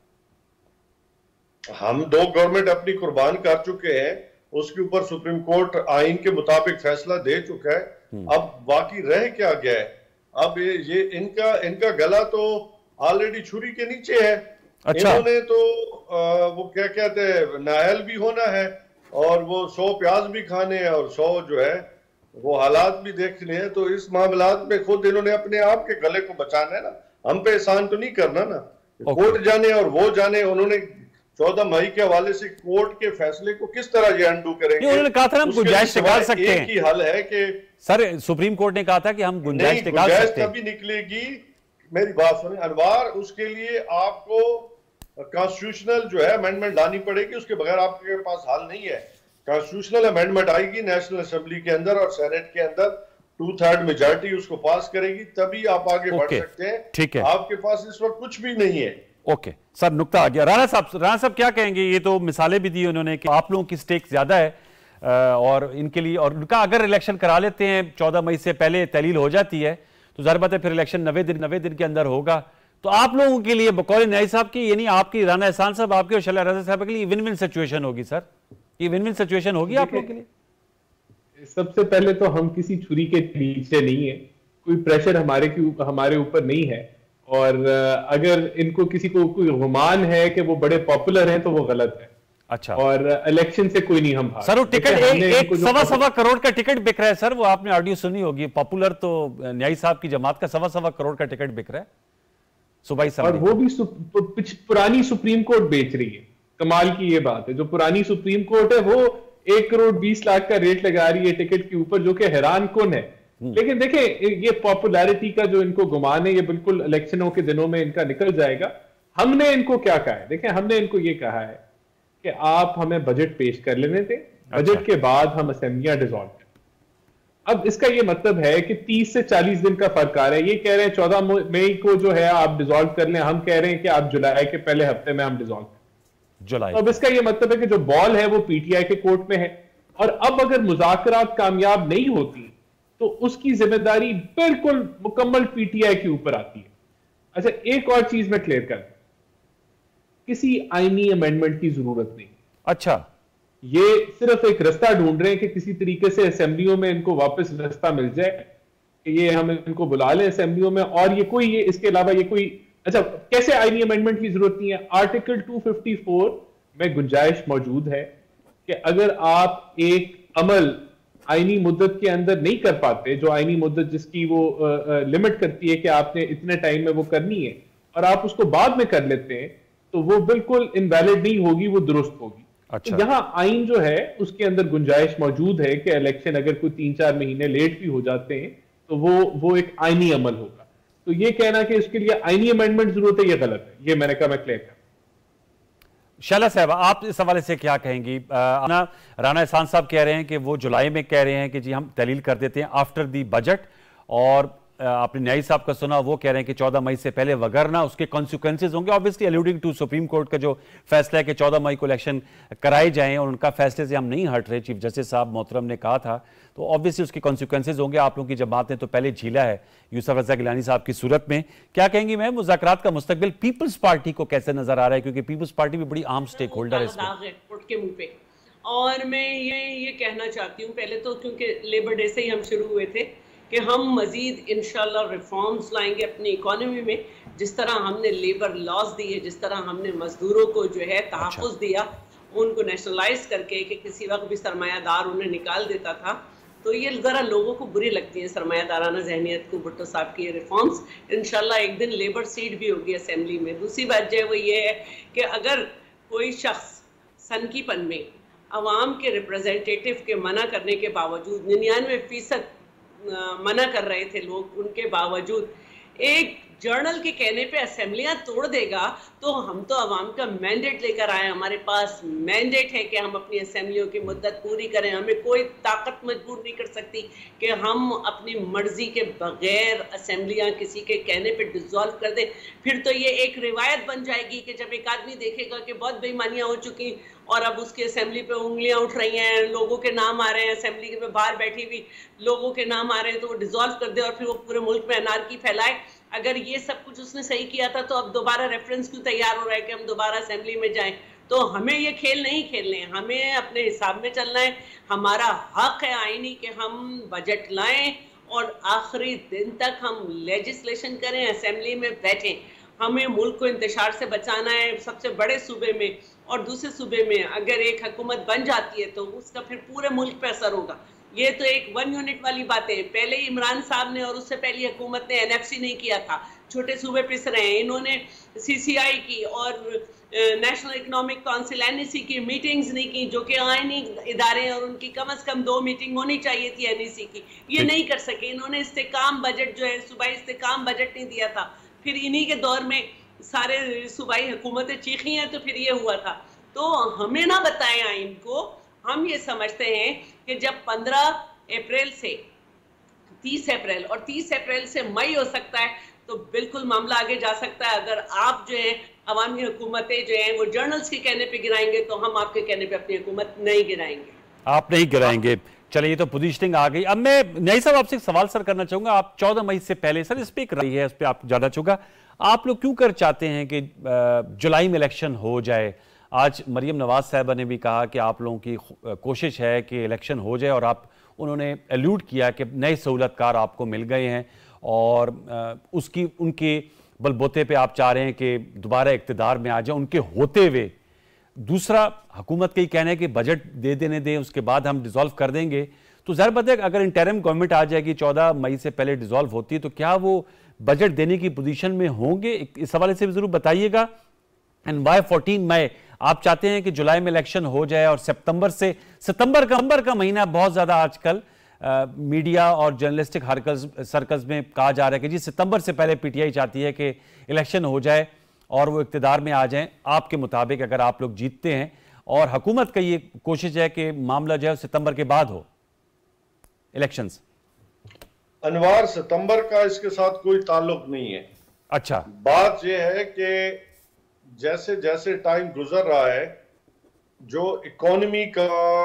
हम दो गवर्नमेंट अपनी कुर्बान कर चुके हैं, उसके ऊपर सुप्रीम कोर्ट आइन के मुताबिक फैसला दे चुका है। अब बाकी रह क्या गया है? अब ये, ये इनका इनका गला तो ऑलरेडी छुरी के नीचे है। अच्छा। इन्होंने तो आ, वो क्या कहते हैं नाहल भी होना है और वो सौ प्याज भी खाने हैं और सौ जो है वो हालात भी देखने हैं। तो इस मामलात में खुद इन्होंने अपने आप के गले को बचाना है ना, हम पे एहसान तो नहीं करना ना। कोर्ट जाने और वो जाने, उन्होंने चौदह मई के हवाले से कोर्ट के फैसले को किस तरह ये अंडू करेंगे? उन्होंने कहा था हम गुंजाइश निकाल सकते हैं। एक ही हल है कि सर सुप्रीम कोर्ट ने कहा था कि हम गुंजाइश निकाल सकते हैं। तभी निकलेगी, मेरी बात सुनिए अनवार, उसके लिए आपको कॉन्स्टिट्यूशनल जो है अमेंडमेंट लानी पड़ेगी, उसके बगैर आपके पास हल नहीं है। कॉन्स्टिट्यूशनल अमेंडमेंट आएगी नेशनल असेंबली के अंदर और सेनेट के अंदर, टू थर्ड मेजॉरिटी उसको पास करेगी, तभी आप आगे बढ़ सकते हैं। ठीक है, आपके पास इस वक्त कुछ भी नहीं है। ओके सर, नुक्ता आ गया। राणा साहब, राणा साहब क्या कहेंगे? ये तो मिसालें भी दी उन्होंने कि आप लोगों की स्टेक ज्यादा है और इनके लिए, और उनका अगर इलेक्शन करा लेते हैं चौदह मई से पहले तहलील हो जाती है तो जाहिर बात है फिर इलेक्शन नब्बे दिन नब्बे दिन के अंदर होगा। तो आप लोगों के लिए बकौल न्यायी साहब की, यानी आपकी, राना एहसान साहब आपके और शैला रजा साहब के लिए विन विन सिचुएशन होगी सर, ये विन विन सिचुएशन होगी आप लोगों के लिए। सबसे पहले तो हम किसी छुरी के नीचे नहीं है, कोई प्रेशर हमारे हमारे ऊपर नहीं है, और अगर इनको किसी को कोई गुमान है कि वो बड़े पॉपुलर हैं तो वो गलत है। अच्छा, और इलेक्शन से कोई नहीं हम हार। सर वो टिकट एक, एक सवा सवा करोड़ का टिकट बिक रहा है सर, वो आपने ऑडियो सुनी होगी। पॉपुलर तो न्यायी साहब की जमात का सवा सवा करोड़ का टिकट बिक रहा है सुबाई, और वो भी सु, पुरानी सुप्रीम कोर्ट बेच रही है। कमाल की ये बात है, जो पुरानी सुप्रीम कोर्ट है वो एक करोड़ बीस लाख का रेट लगा रही है टिकट के ऊपर, जो कि हैरान कुन है। लेकिन देखें, ये पॉपुलैरिटी का जो इनको गुमान है, ये बिल्कुल इलेक्शनों के दिनों में इनका निकल जाएगा। हमने इनको क्या कहा है? देखें, हमने इनको ये कहा है कि आप हमें बजट पेश कर लेने थे, बजट अच्छा। के बाद हम असेंबलियां डिसॉल्व करें। अब इसका ये मतलब है कि तीस से चालीस दिन का फर्क आ रहा है। ये कह रहे हैं चौदह मई को जो है आप डिसॉल्व कर लें, हम कह रहे हैं कि आप जुलाई के पहले हफ्ते में हम डिसॉल्व करें। जुलाई। अब इसका ये मतलब है कि जो बॉल है वो पीटीआई के कोर्ट में है, और अब अगर मुज़ाकरात कामयाब नहीं होती तो उसकी जिम्मेदारी बिल्कुल मुकम्मल पीटीआई के ऊपर आती है। अच्छा, एक और चीज मैं क्लियर कर दूं, किसी आईनी अमेंडमेंट की जरूरत नहीं। अच्छा, ये सिर्फ एक रास्ता ढूंढ रहे हैं कि किसी तरीके से असेंबलियों में इनको वापस रास्ता मिल जाए कि ये हम इनको बुला लें असेंबलियों में, और ये कोई ये इसके अलावा ये कोई, अच्छा कैसे आईनी अमेंडमेंट की जरूरत नहीं है? आर्टिकल दो सौ चौवन में गुंजाइश मौजूद है कि अगर आप एक अमल आईनी मुद्दत के अंदर नहीं कर पाते, जो आईनी मुद्दत जिसकी वो आ, आ, लिमिट करती है कि आपने इतने टाइम में वो करनी है, और आप उसको बाद में कर लेते हैं, तो वो बिल्कुल इनवैलिड नहीं होगी, वो दुरुस्त होगी। अच्छा। तो यहाँ आइन जो है उसके अंदर गुंजाइश मौजूद है कि इलेक्शन अगर कोई तीन चार महीने लेट भी हो जाते हैं तो वो वो एक आईनी अमल होगा। तो ये कहना कि इसके लिए आईनी अमेंडमेंट जरूरत है, ये गलत है। ये मैंने कहा, मैं क्लियर कर। शैला साहब, आप इस हवाले से क्या कहेंगी? राना राना एहसान साहब कह रहे हैं कि वो जुलाई में कह रहे हैं कि जी हम तहलील कर देते हैं आफ्टर दी बजट, और आपने न्यायी साहब का सुना, वो कह रहे हैं कि चौदह मई से पहले वगरना उसके कॉन्सिक्वेंसेज होंगे। Obviously alluding to supreme court का जो फैसला है कि चौदह मई को इलेक्शन कराए जाएं, और उनका फैसले से हम नहीं हट रहे, चीफ जस्टिस साहब मोहतरम ने कहा था, तो ऑब्वियसली उसके कॉन्सिक्वेंसेज होंगे। आप लोगों की जमात ने तो पहले झीला है यूसुफ रज़ा गिलानी साहब की सूरत में। क्या कहेंगी मैम, मुज़ाकरात का मुस्तकबिल पीपल्स पार्टी को कैसे नजर आ रहा है? क्योंकि पीपल्स पार्टी भी बड़ी आम स्टेक होल्डर है इसमें। और मैं ये ये कहना चाहती हूँ, पहले तो क्योंकि लेबर डे से ही हम शुरू हुए थे कि हम मज़ीद इंशाल्लाह रिफॉर्म्स लाएंगे अपनी इकॉनमी में। जिस तरह हमने लेबर लॉज दिए, जिस तरह हमने मजदूरों को जो है तहफ़्फ़ुज़ दिया, उनको नेशनलाइज करके कि किसी वक्त भी सरमायादार उन्हें निकाल देता था, तो ये ज़रा लोगों को बुरी लगती है सरमायादाराना जहनियत को, भुट्टो साहब की ये रिफॉर्म्स। इंशाल्लाह एक दिन लेबर सीट भी होगी असेंबली में। दूसरी बात जो है वो ये है कि अगर कोई शख्स सनकीपन में अवाम के रिप्रेजेंटेटिव के मना करने के बावजूद, निन्यानवे फीसद मना कर रहे थे लोग, उनके बावजूद एक जर्नल के कहने पे असेंबलियां तोड़ देगा, तो हम तो अवाम का मैंडेट लेकर आए, हमारे पास मैंडेट है कि हम अपनी असेंबलियों की मुद्दत पूरी करें। हमें कोई ताकत मजबूर नहीं कर सकती कि हम अपनी मर्जी के बगैर असेंबलियां किसी के कहने पे डिसॉल्व कर दें। फिर तो ये एक रिवायत बन जाएगी कि जब एक आदमी देखेगा कि बहुत बेईमानियां हो चुकी और अब उसकी असेंबली पे उंगलियां उठ रही हैं, लोगों के नाम आ रहे हैं, असेंबली में बाहर बैठी हुई लोगों के नाम आ रहे हैं, तो वो डिसॉल्व कर दे और फिर वो पूरे मुल्क में अनारकी फैलाए। अगर ये सब कुछ उसने सही किया था तो अब दोबारा रेफरेंस क्यों तैयार हो रहा है कि हम दोबारा असेंबली में जाएं? तो हमें ये खेल नहीं खेलने, हमें अपने हिसाब में चलना है। हमारा हक है आईनी कि हम बजट लाएं और आखिरी दिन तक हम लेजिस्लेशन करें, असेंबली में बैठें। हमें मुल्क को इंतशार से बचाना है सबसे बड़े सूबे में, और दूसरे सूबे में अगर एक हुकूमत बन जाती है तो उसका फिर पूरे मुल्क पे असर होगा। ये तो एक वन यूनिट वाली बातें है। पहले इमरान साहब ने और उससे पहले हुकूमत ने एनएफसी नहीं किया था, छोटे सूबे पिस रहे हैं। इन्होंने सीसीआई की और नेशनल इकोनॉमिक काउंसिल एनईसी की मीटिंग्स नहीं की, जो कि आईनी इदारे हैं और उनकी कम से कम दो मीटिंग होनी चाहिए थी एनईसी की, ये नहीं कर सके। इन्होंने इस्तेकाम बजट जो है, सूबाई इस्तेकाम बजट नहीं दिया था। फिर इन्हीं के दौर में सारे सूबाई हुकूमतें चीखी हैं तो फिर ये हुआ था। तो हमें ना बताएं आइन को, हम ये समझते हैं कि जब पंद्रह अप्रैल से तीस अप्रैल और तीस अप्रैल से मई हो सकता है तो बिल्कुल मामला आगे जा सकता है। अगर आप जो है अवामी हुकूमतें जो हैं वो जर्नल्स के कहने पे गिराएंगे तो हम आपके कहने पे अपनी हुकूमत नहीं गिराएंगे। आप नहीं गिराएंगे, चलिए, ये तो पोजीशनिंग आ गई। अब मैं नई साहब आपसे एक सवाल सर करना चाहूंगा। आप चौदह मई से पहले सर इस पर एक रही है, उस पर आप जानना चाहूंगा, आप लोग क्यों कर चाहते हैं कि जुलाई में इलेक्शन हो जाए? आज मरियम नवाज साहबा ने भी कहा कि आप लोगों की कोशिश है कि इलेक्शन हो जाए, और आप उन्होंने एल्यूड किया कि नए सहूलतकार आपको मिल गए हैं और उसकी उनके बलबूते पे आप चाह रहे हैं कि दोबारा इक़्तिदार में आ जाए उनके होते हुए। दूसरा, हुकूमत का ही कहना है कि बजट दे देने दें, उसके बाद हम डिसॉल्व कर देंगे। तो ज़ाहिर बात है अगर इंटरिम गवर्नमेंट आ जाएगी, चौदह मई से पहले डिसॉल्व होती है, तो क्या वो बजट देने की पोजीशन में होंगे? इस हवाले से भी जरूर बताइएगा। एंड वाई फोर्टीन मई आप चाहते हैं कि जुलाई में इलेक्शन हो जाए और सितंबर से सितंबर का सितंबर का महीना बहुत ज्यादा आजकल आ, मीडिया और जर्नलिस्टिक हरकस सर्कल्स में कहा जा रहा है कि जी सितंबर से पहले पीटीआई चाहती है कि इलेक्शन हो जाए और वो इक़्तिदार में आ जाएं। आपके मुताबिक अगर आप लोग जीतते हैं, और हुकूमत का ये कोशिश है कि मामला जो है सितंबर के बाद हो इलेक्शंस। अनवार, सितंबर का इसके साथ कोई ताल्लुक नहीं है। अच्छा, बात यह है कि जैसे जैसे टाइम गुजर रहा है, जो इकोनॉमी का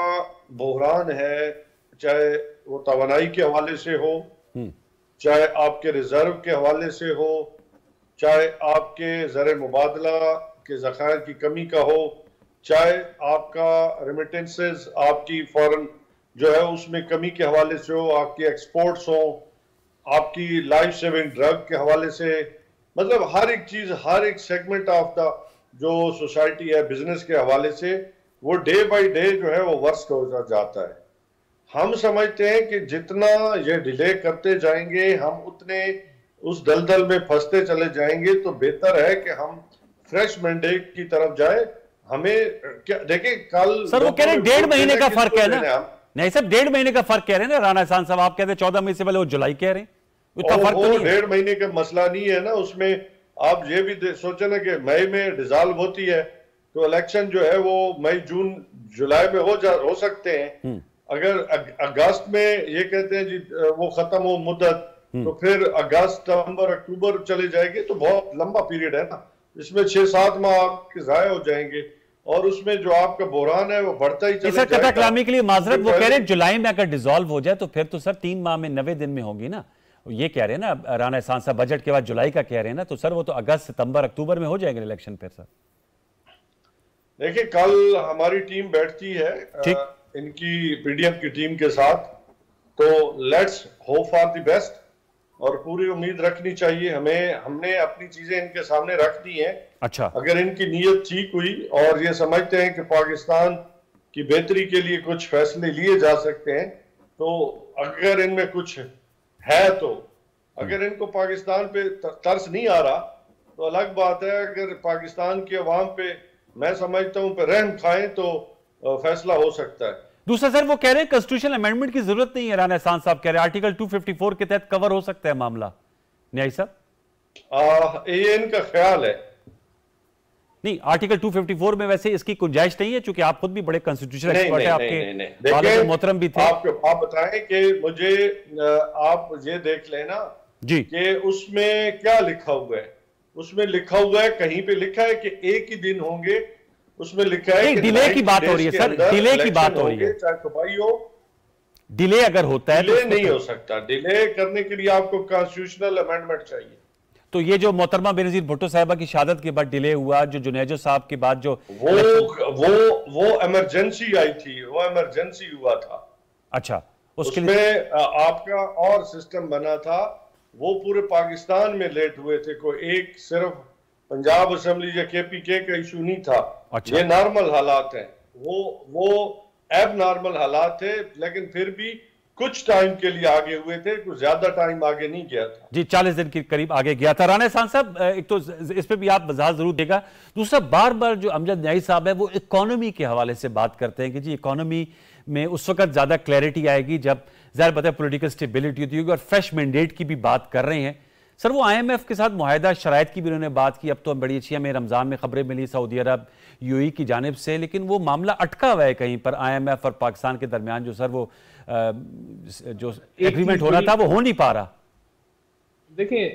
बहरान है, चाहे वो तवानाई के हवाले से हो, चाहे आपके रिजर्व के हवाले से हो, चाहे आपके ज़र मुबादला के ज़खायर की कमी का हो, चाहे आपका रेमिटेंसेस, आपकी फॉरेन जो है उसमें कमी के हवाले से हो, आपकी एक्सपोर्ट्स हो, आपकी लाइफ सेविंग ड्रग के हवाले से, मतलब हर एक चीज, हर एक सेगमेंट ऑफ द जो सोसाइटी है बिजनेस के हवाले से वो डे बाय डे जो है वो वर्स्ट हो जाता है। हम समझते हैं कि जितना ये डिले करते जाएंगे हम उतने उस दलदल में फंसते चले जाएंगे। तो बेहतर है कि हम फ्रेश मैंडेट की तरफ जाए। हमें क्या देखिए, कल सर वो कह रहे हैं डेढ़ महीने का फर्क है ना? नहीं सर, डेढ़ महीने का फर्क कह रहे हैं ना राना एहसान साहब। आप कहते हैं चौदह मई से पहले, वो जुलाई कह रहे हैं। इतना फर्क तो नहीं, डेढ़ महीने का मसला नहीं है ना। उसमें आप ये भी सोचे ना कि मई में डिसॉल्व होती है तो इलेक्शन जो है वो मई जून जुलाई में हो जा हो सकते हैं। अगर अगस्त में ये कहते हैं जी वो खत्म हो मुद्दत, तो फिर अगस्त सितंबर अक्टूबर चले जाएंगे तो बहुत लंबा पीरियड है ना। इसमें छह सात माह आपके जाया हो जाएंगे और उसमें जो आपका बहरान है वो बढ़ता ही चले जाएगा। कथा कलामी के लिए माजरत, वो कह रहे हैं जुलाई में अगर डिसॉल्व हो जाए तो फिर तो सर तीन माह में नब्बे दिन में होगी ना। ये कह रहे हैं ना राना एहसान साहब, बजट के बाद जुलाई का कह रहे हैं ना, तो सर वो तो अगस्त सितंबर अक्टूबर में हो जाएंगे इलेक्शन फिर सर। देखिए, कल हमारी टीम बैठती है इनकी पीडीएम की टीम के साथ, तो let's hope for the best और पूरी उम्मीद रखनी चाहिए हमें। हमने अपनी चीजें इनके सामने रख दी हैं। अच्छा, अगर इनकी नीयत ठीक हुई और ये समझते हैं कि पाकिस्तान की बेहतरी के लिए कुछ फैसले लिए जा सकते हैं, तो अगर इनमें कुछ है, तो अगर इनको पाकिस्तान पे तरस नहीं आ रहा तो अलग बात है। अगर पाकिस्तान की अवाम पे, मैं समझता हूं, पे रहम खाएं तो फैसला हो सकता है। दूसरा सर, वो कह रहे हैं कॉन्स्टिट्यूशनल अमेंडमेंट की जरूरत नहीं है। राना एहसान साहब कह रहे हैं आर्टिकल दो सौ चौवन के तहत कवर हो सकता है मामला। न्यायी साहब, ये इनका ख्याल है। नहीं, आर्टिकल दो सौ चौवन में वैसे इसकी गुंजाइश नहीं है, चूंकि आप खुद भी बड़े कॉन्स्टिट्यूशनल एक्सपर्ट हैं, आपके वालिद मोहतरम भी थे। आप, आप बताएं कि मुझे, आप ये देख लेना जी कि उसमें क्या लिखा हुआ है। उसमें लिखा हुआ है, कहीं पे लिखा है कि एक ही दिन होंगे, उसमें लिखा है कि डिले की बात हो रही है सर, डिले की बात हो रही है, चाहे छुपाई हो। डिले अगर होता है, डिले नहीं हो सकता। डिले करने के लिए आपको कॉन्स्टिट्यूशनल अमेंडमेंट चाहिए। तो ये जो मोहतरमा बेनजीर भुट्टो साहिबा की शहादत के बाद डिले हुआ, जो जुनेजो साहब के बाद जो वो वो वो इमरजेंसी आई थी, वो इमरजेंसी हुआ था। अच्छा, उसके उसमें लिए आपका और सिस्टम बना था, वो पूरे पाकिस्तान में लेट हुए थे। कोई एक सिर्फ पंजाब असेंबली या केपीके का इशू नहीं था। अच्छा। ये नॉर्मल हालात हैं, वो वो एब नॉर्मल हालात थे, लेकिन फिर भी कुछ टाइम के लिए आगे हुए थे, कुछ ज्यादा टाइम आगे नहीं गया था। जी, चालीस दिन के करीब आगे गया था। राना एहसान साहब, एक तो इस पे भी आप वजाहत जरूर देगा। दूसरा, बार बार जो अमजद न्यायी साहब है वो इकोनॉमी के हवाले से बात करते हैं कि जी इकोनॉमी में उस वक्त ज्यादा क्लैरिटी आएगी जब ज़ाहिर पता है पॉलिटिकल स्टेबिलिटी होती होगी, और फ्रेश मैंडेट की भी बात कर रहे हैं। सर, वो आई एम एफ के साथ मुआहिदा शराइत की भी उन्होंने बात की। अब तो बड़ी अच्छी हमें रमज़ान में खबरें मिली सऊदी अरब यूएई की जानिब से, लेकिन वो मामला अटका हुआ है कहीं पर। आई एम एफ और पाकिस्तान के दरमियान जो सर वो आ, जो एग्रीमेंट होना था वो हो नहीं पा रहा। देखिए,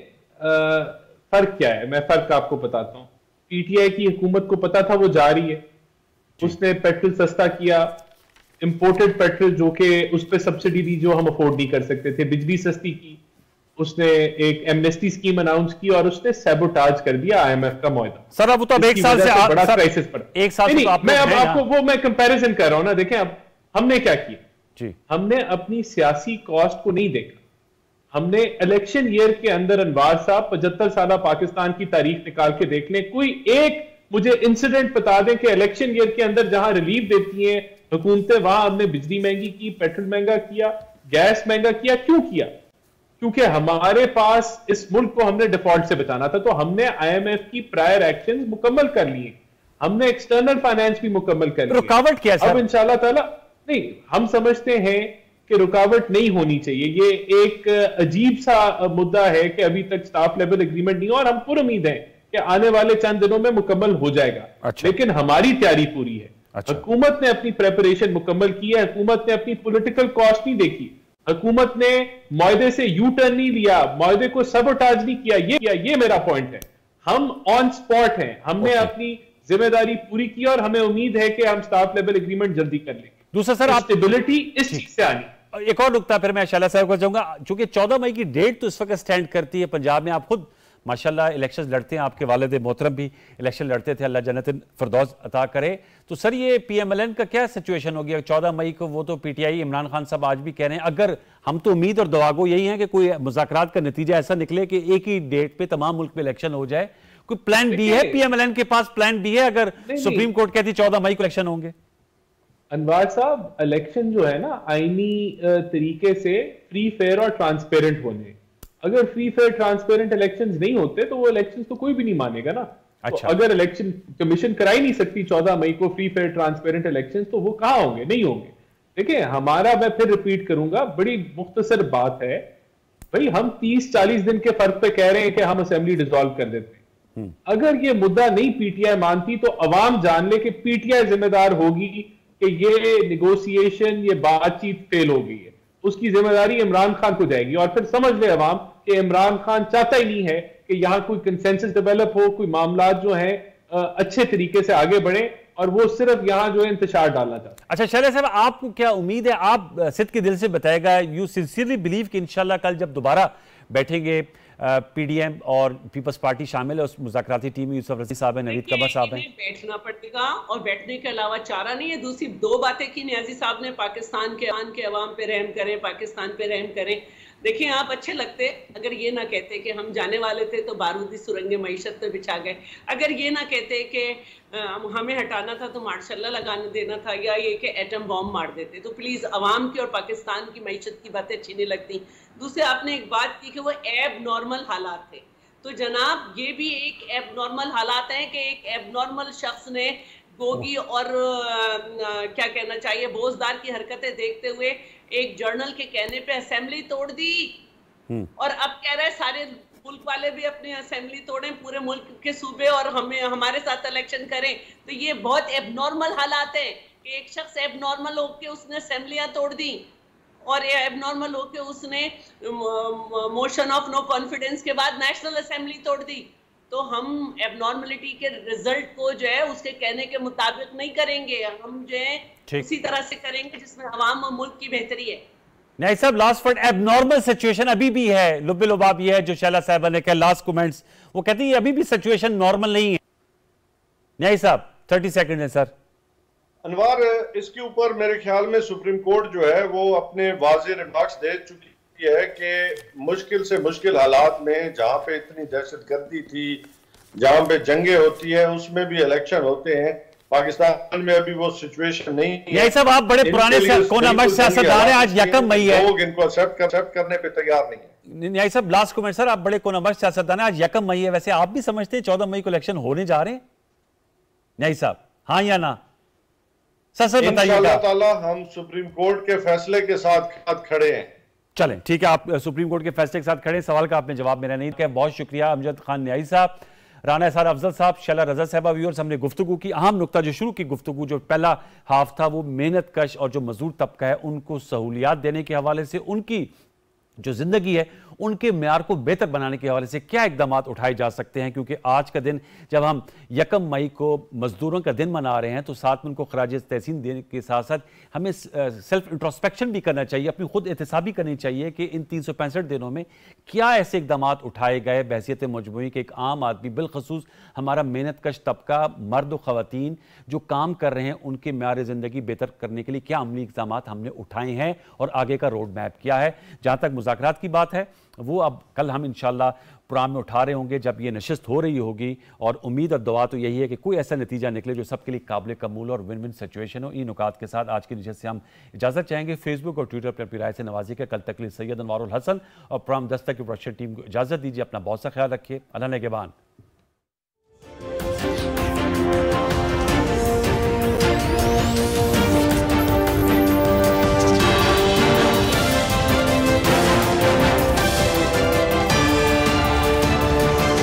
फर्क क्या है, मैं फर्क आपको बताता हूँ। पीटीआई की हुकूमत को पता था वो जा रही है, उसने पेट्रोल सस्ता किया, इंपोर्टेड पेट्रोल जो कि उस पर सब्सिडी दी जो हम अफोर्ड नहीं कर सकते थे, बिजली सस्ती की, उसने एक एमनेस्टी स्कीम अनाउंस की और उसने सैबोटाज कर दिया आईएमएफ का मुआहदा। सर, अब तो अब एक साल से बड़ा क्राइसिस पड़ा। एक साल से तो आप मैं अब आपको वो मैं कंपैरिजन कर रहा हूं ना। देखें, अब हमने क्या किया जी, हमने अपनी सियासी कॉस्ट को नहीं देखा। हमने इलेक्शन ईयर के अंदर, अनवार साहब पचहत्तर साल पाकिस्तान की तारीख निकाल के देख लें, कोई एक मुझे इंसिडेंट बता दें कि इलेक्शन ईयर के अंदर जहां रिलीफ देती हैं हुकूमतें, वहां हमने बिजली महंगी की, पेट्रोल महंगा किया, गैस महंगा किया। क्यों किया? क्योंकि हमारे पास इस मुल्क को हमने डिफॉल्ट से बचाना था। तो हमने आईएमएफ की प्रायर एक्शंस मुकम्मल कर लिए, हमने एक्सटर्नल फाइनेंस भी मुकम्मल कर लिया। रुकावट क्या है? अब इंशाल्लाह ताला नहीं, हम समझते हैं कि रुकावट नहीं होनी चाहिए। ये एक अजीब सा मुद्दा है कि अभी तक स्टाफ लेवल एग्रीमेंट नहीं, और हम पूरी उम्मीद है कि आने वाले चंद दिनों में मुकम्मल हो जाएगा। अच्छा। लेकिन हमारी तैयारी पूरी है। अच्छा। हुकूमत ने अपनी प्रेपरेशन मुकम्मल की है, हुकूमत ने अपनी पॉलिटिकल कॉस्ट नहीं देखी, हुकूमत ने मुआहदे से यू टर्न नहीं लिया, मुआहदे को सबोटाज नहीं किया। ये किया, ये मेरा पॉइंट है। हम ऑन स्पॉट हैं, हमने okay. अपनी जिम्मेदारी पूरी की और हमें उम्मीद है कि हम स्टाफ लेवल एग्रीमेंट जल्दी कर लेंगे। दूसरा सर, आप स्टेबिलिटी इस चीज से आनी। एक और नुकता फिर मैं शाला साहब को जाऊंगा, चूंकि चौदह मई की डेट तो इस वक्त स्टैंड करती है पंजाब में। आप खुद माशाल्लाह इलेक्शन लड़ते हैं, आपके वालिद मोहतरम भी इलेक्शन लड़ते थे, अल्लाह जन्नत फिरदौस अता करे। तो सर, ये पीएमएलएन का क्या सिचुएशन हो गया चौदह मई को? वो तो पीटीआई इमरान खान साहब आज भी कह रहे हैं, अगर हम तो उम्मीद और दुआगो यही है कि कोई मुज़ाकरात का नतीजा ऐसा निकले कि एक ही डेट पे तमाम मुल्क में इलेक्शन हो जाए। कोई प्लान बी है पीएमएलएन के पास? प्लान बी है अगर सुप्रीम कोर्ट कहती चौदह मई को इलेक्शन होंगे? अनवार साहब, इलेक्शन जो है ना आईनी तरीके से फ्री फेयर और ट्रांसपेरेंट होने। अगर फ्री फेयर ट्रांसपेरेंट इलेक्शंस नहीं होते तो वो इलेक्शंस तो कोई भी नहीं मानेगा ना। अच्छा। तो अगर इलेक्शन कमीशन कराई नहीं सकती चौदह मई को फ्री फेयर ट्रांसपेरेंट इलेक्शंस, तो वो कहां होंगे? नहीं होंगे। देखिए, हमारा, मैं फिर रिपीट करूंगा, बड़ी मुख्तसर बात है भाई। हम तीस चालीस दिन के फर्क पे कह रहे हैं कि हम असेंबली डिसॉल्व कर देते हैं। अगर ये मुद्दा नहीं पीटीआई मानती तो अवाम जान ले कि पीटीआई जिम्मेदार होगी कि ये निगोशिएशन, ये बातचीत फेल हो गई है। उसकी जिम्मेदारी इमरान खान को जाएगी, और फिर समझ ले अवाम कि इमरान खान चाहता ही नहीं है कि यहां कोई कंसेंसस डेवलप हो, कोई मामला जो है अच्छे तरीके से आगे बढ़े, और वो सिर्फ यहां जो है इंतशार डालना चाहता है। अच्छा शहर साहब, आपको क्या उम्मीद है? आप सिद्ध के दिल से बताएगा, यू सिंसियरली बिलीव कि इंशाल्लाह कल जब दोबारा बैठेंगे पीडीएम और पीपल्स पार्टी शामिल है उस मुज़ाकराती टीम में, यूसुफ रज़ी साहब हैं, नवीद कबा साहब हैं, बैठना पड़ेगा और बैठने के अलावा चारा नहीं है। दूसरी दो बातें की न्याजी साहब ने, पाकिस्तान के आन के अवाम पे रहम करें, पाकिस्तान पे रहम करें। देखिए आप अच्छे लगते अगर ये ना कहते कि हम जाने वाले थे तो बारूदी सुरंगे मईशत पे बिछा गए, अगर ये ना कहते कि हमें हटाना था तो मार्शल्ला लगाने देना था, या ये कि एटम बॉम्ब मार देते, तो प्लीज अवाम की और पाकिस्तान की मईशत की बातें अच्छी नहीं लगती। दूसरे आपने एक बात की कि वो एब नॉर्मल हालात थे, तो जनाब ये भी एक एब नॉर्मल हालात हैं कि एक एब नॉर्मल शख्स ने गोगी और आ, क्या कहना चाहिए बोझदार की हरकतें देखते हुए एक जर्नल के कहने पे असेंबली तोड़ दी, और अब कह रहे हैं सारे मुल्क वाले भी अपनी असेंबली तोड़ें, पूरे मुल्क के सूबे, और हमें हमारे साथ इलेक्शन करें। तो ये बहुत एबनॉर्मल हालात है कि एक शख्स एबनॉर्मल होकर उसने असेंबलियां तोड़ दी, और ये एबनॉर्मल होकर उसने मोशन ऑफ नो कॉन्फिडेंस के बाद नेशनल असेंबली तोड़ दी। तो हम एबनॉर्मलिटी के रिजल्ट को जो है उसके कहने के मुताबिक नहीं करेंगे, हम जो है उसी तरह से करेंगे जिसमें अवाम और मुल्क की बेहतरी है। नहीं सब लास्ट फॉर एबनॉर्मल सिचुएशन अभी भी है, लुब्बे लुबाब ये है जो शैला साहबा ने कहा लास्ट कमेंट्स, वो कहती है अभी भी सिचुएशन नॉर्मल नहीं है। नहीं साहब थर्टी सेकंड है सर। अनवार, इसके ऊपर मेरे ख्याल में सुप्रीम कोर्ट जो है वो अपने वाज़ेह रिमार्क्स दे चुकी है कि मुश्किल से मुश्किल हालात में जहां पे इतनी दहशतगर्दी थी, जहां पे जंगे होती है, उसमें भी इलेक्शन होते हैं। पाकिस्तान में अभी वो सिचुएशन नहीं है। यही सब आप बड़े पुराने सियासतदान हैं, आज यकम मई है, लोग इनको एक्सेप्ट कर, करने पे तैयार नहीं है। यही सब लास्ट कमेंट सर, आप बड़े कोनामर्द सियासतदान हैं, आज यकम मई है, वैसे आप भी समझते हैं चौदह मई को इलेक्शन होने जा रहे हैं? नहीं साहब, हाँ या ना? सर सर बताइए। इंशाअल्लाह ताला हम सुप्रीम कोर्ट के फैसले के साथ खड़े हैं। चलें ठीक है, आप सुप्रीम कोर्ट के फैसले के साथ खड़े। सवाल का आपने जवाब मेरा नहीं किया, बहुत शुक्रिया। अमजद खान न्याई साहब, राना सार अफजल साहब, शैला रजा साहबा, व्यूअर्स, हमने गुफ्तगू की अहम नुकता जो शुरू की गुफ्तगू जो पहला हाफ था वो मेहनत कश और जो मजदूर तबका है उनको सहूलियात देने के हवाले से, उनकी जो जिंदगी है उनके म्यार को बेहतर बनाने के हवाले से क्या इकदाम उठाए जा सकते हैं, क्योंकि आज का दिन जब हम यकम मई को मजदूरों का दिन मना रहे हैं तो साथ में उनको खराज तहसीन देने के साथ साथ हमें सेल्फ इंट्रोस्पेक्शन भी करना चाहिए, अपनी खुद एहतसाबी करनी चाहिए कि इन तीन सौ पैंसठ दिनों में क्या ऐसे इकदाम उठाए गए बहसीत मजमूई के एक आम आदमी, बिलखसूस हमारा मेहनत कश तबका, मर्द व ख़वातीन जो काम कर रहे हैं उनके म्यार ज़िंदगी बेहतर करने के लिए क्या अमली इकदाम हमने उठाए हैं और आगे का रोड मैप क्या है। जहाँ तक मुज़ाकरात की बात है वो अब कल हम इंशाल्लाह प्रोग्राम में उठा रहे होंगे जब ये नशिस्त हो रही होगी, और उम्मीद और दुआ तो यही है कि कोई ऐसा नतीजा निकले जो सबके लिए काबिल कबूल और विन विन सिचुएशन हो। इन नुकात के साथ आज की नशिस्त से हम इजाज़त चाहेंगे। फेसबुक और ट्विटर पर अपनी राय से नवाजी के कल तक के लिए सैयद अनवारुल हसन और प्रोग्राम दस्तक की प्रोडक्शन टीम को इजाज़त दीजिए। अपना बहुत सा ख्याल रखिए। अल्लाह नेगेबान।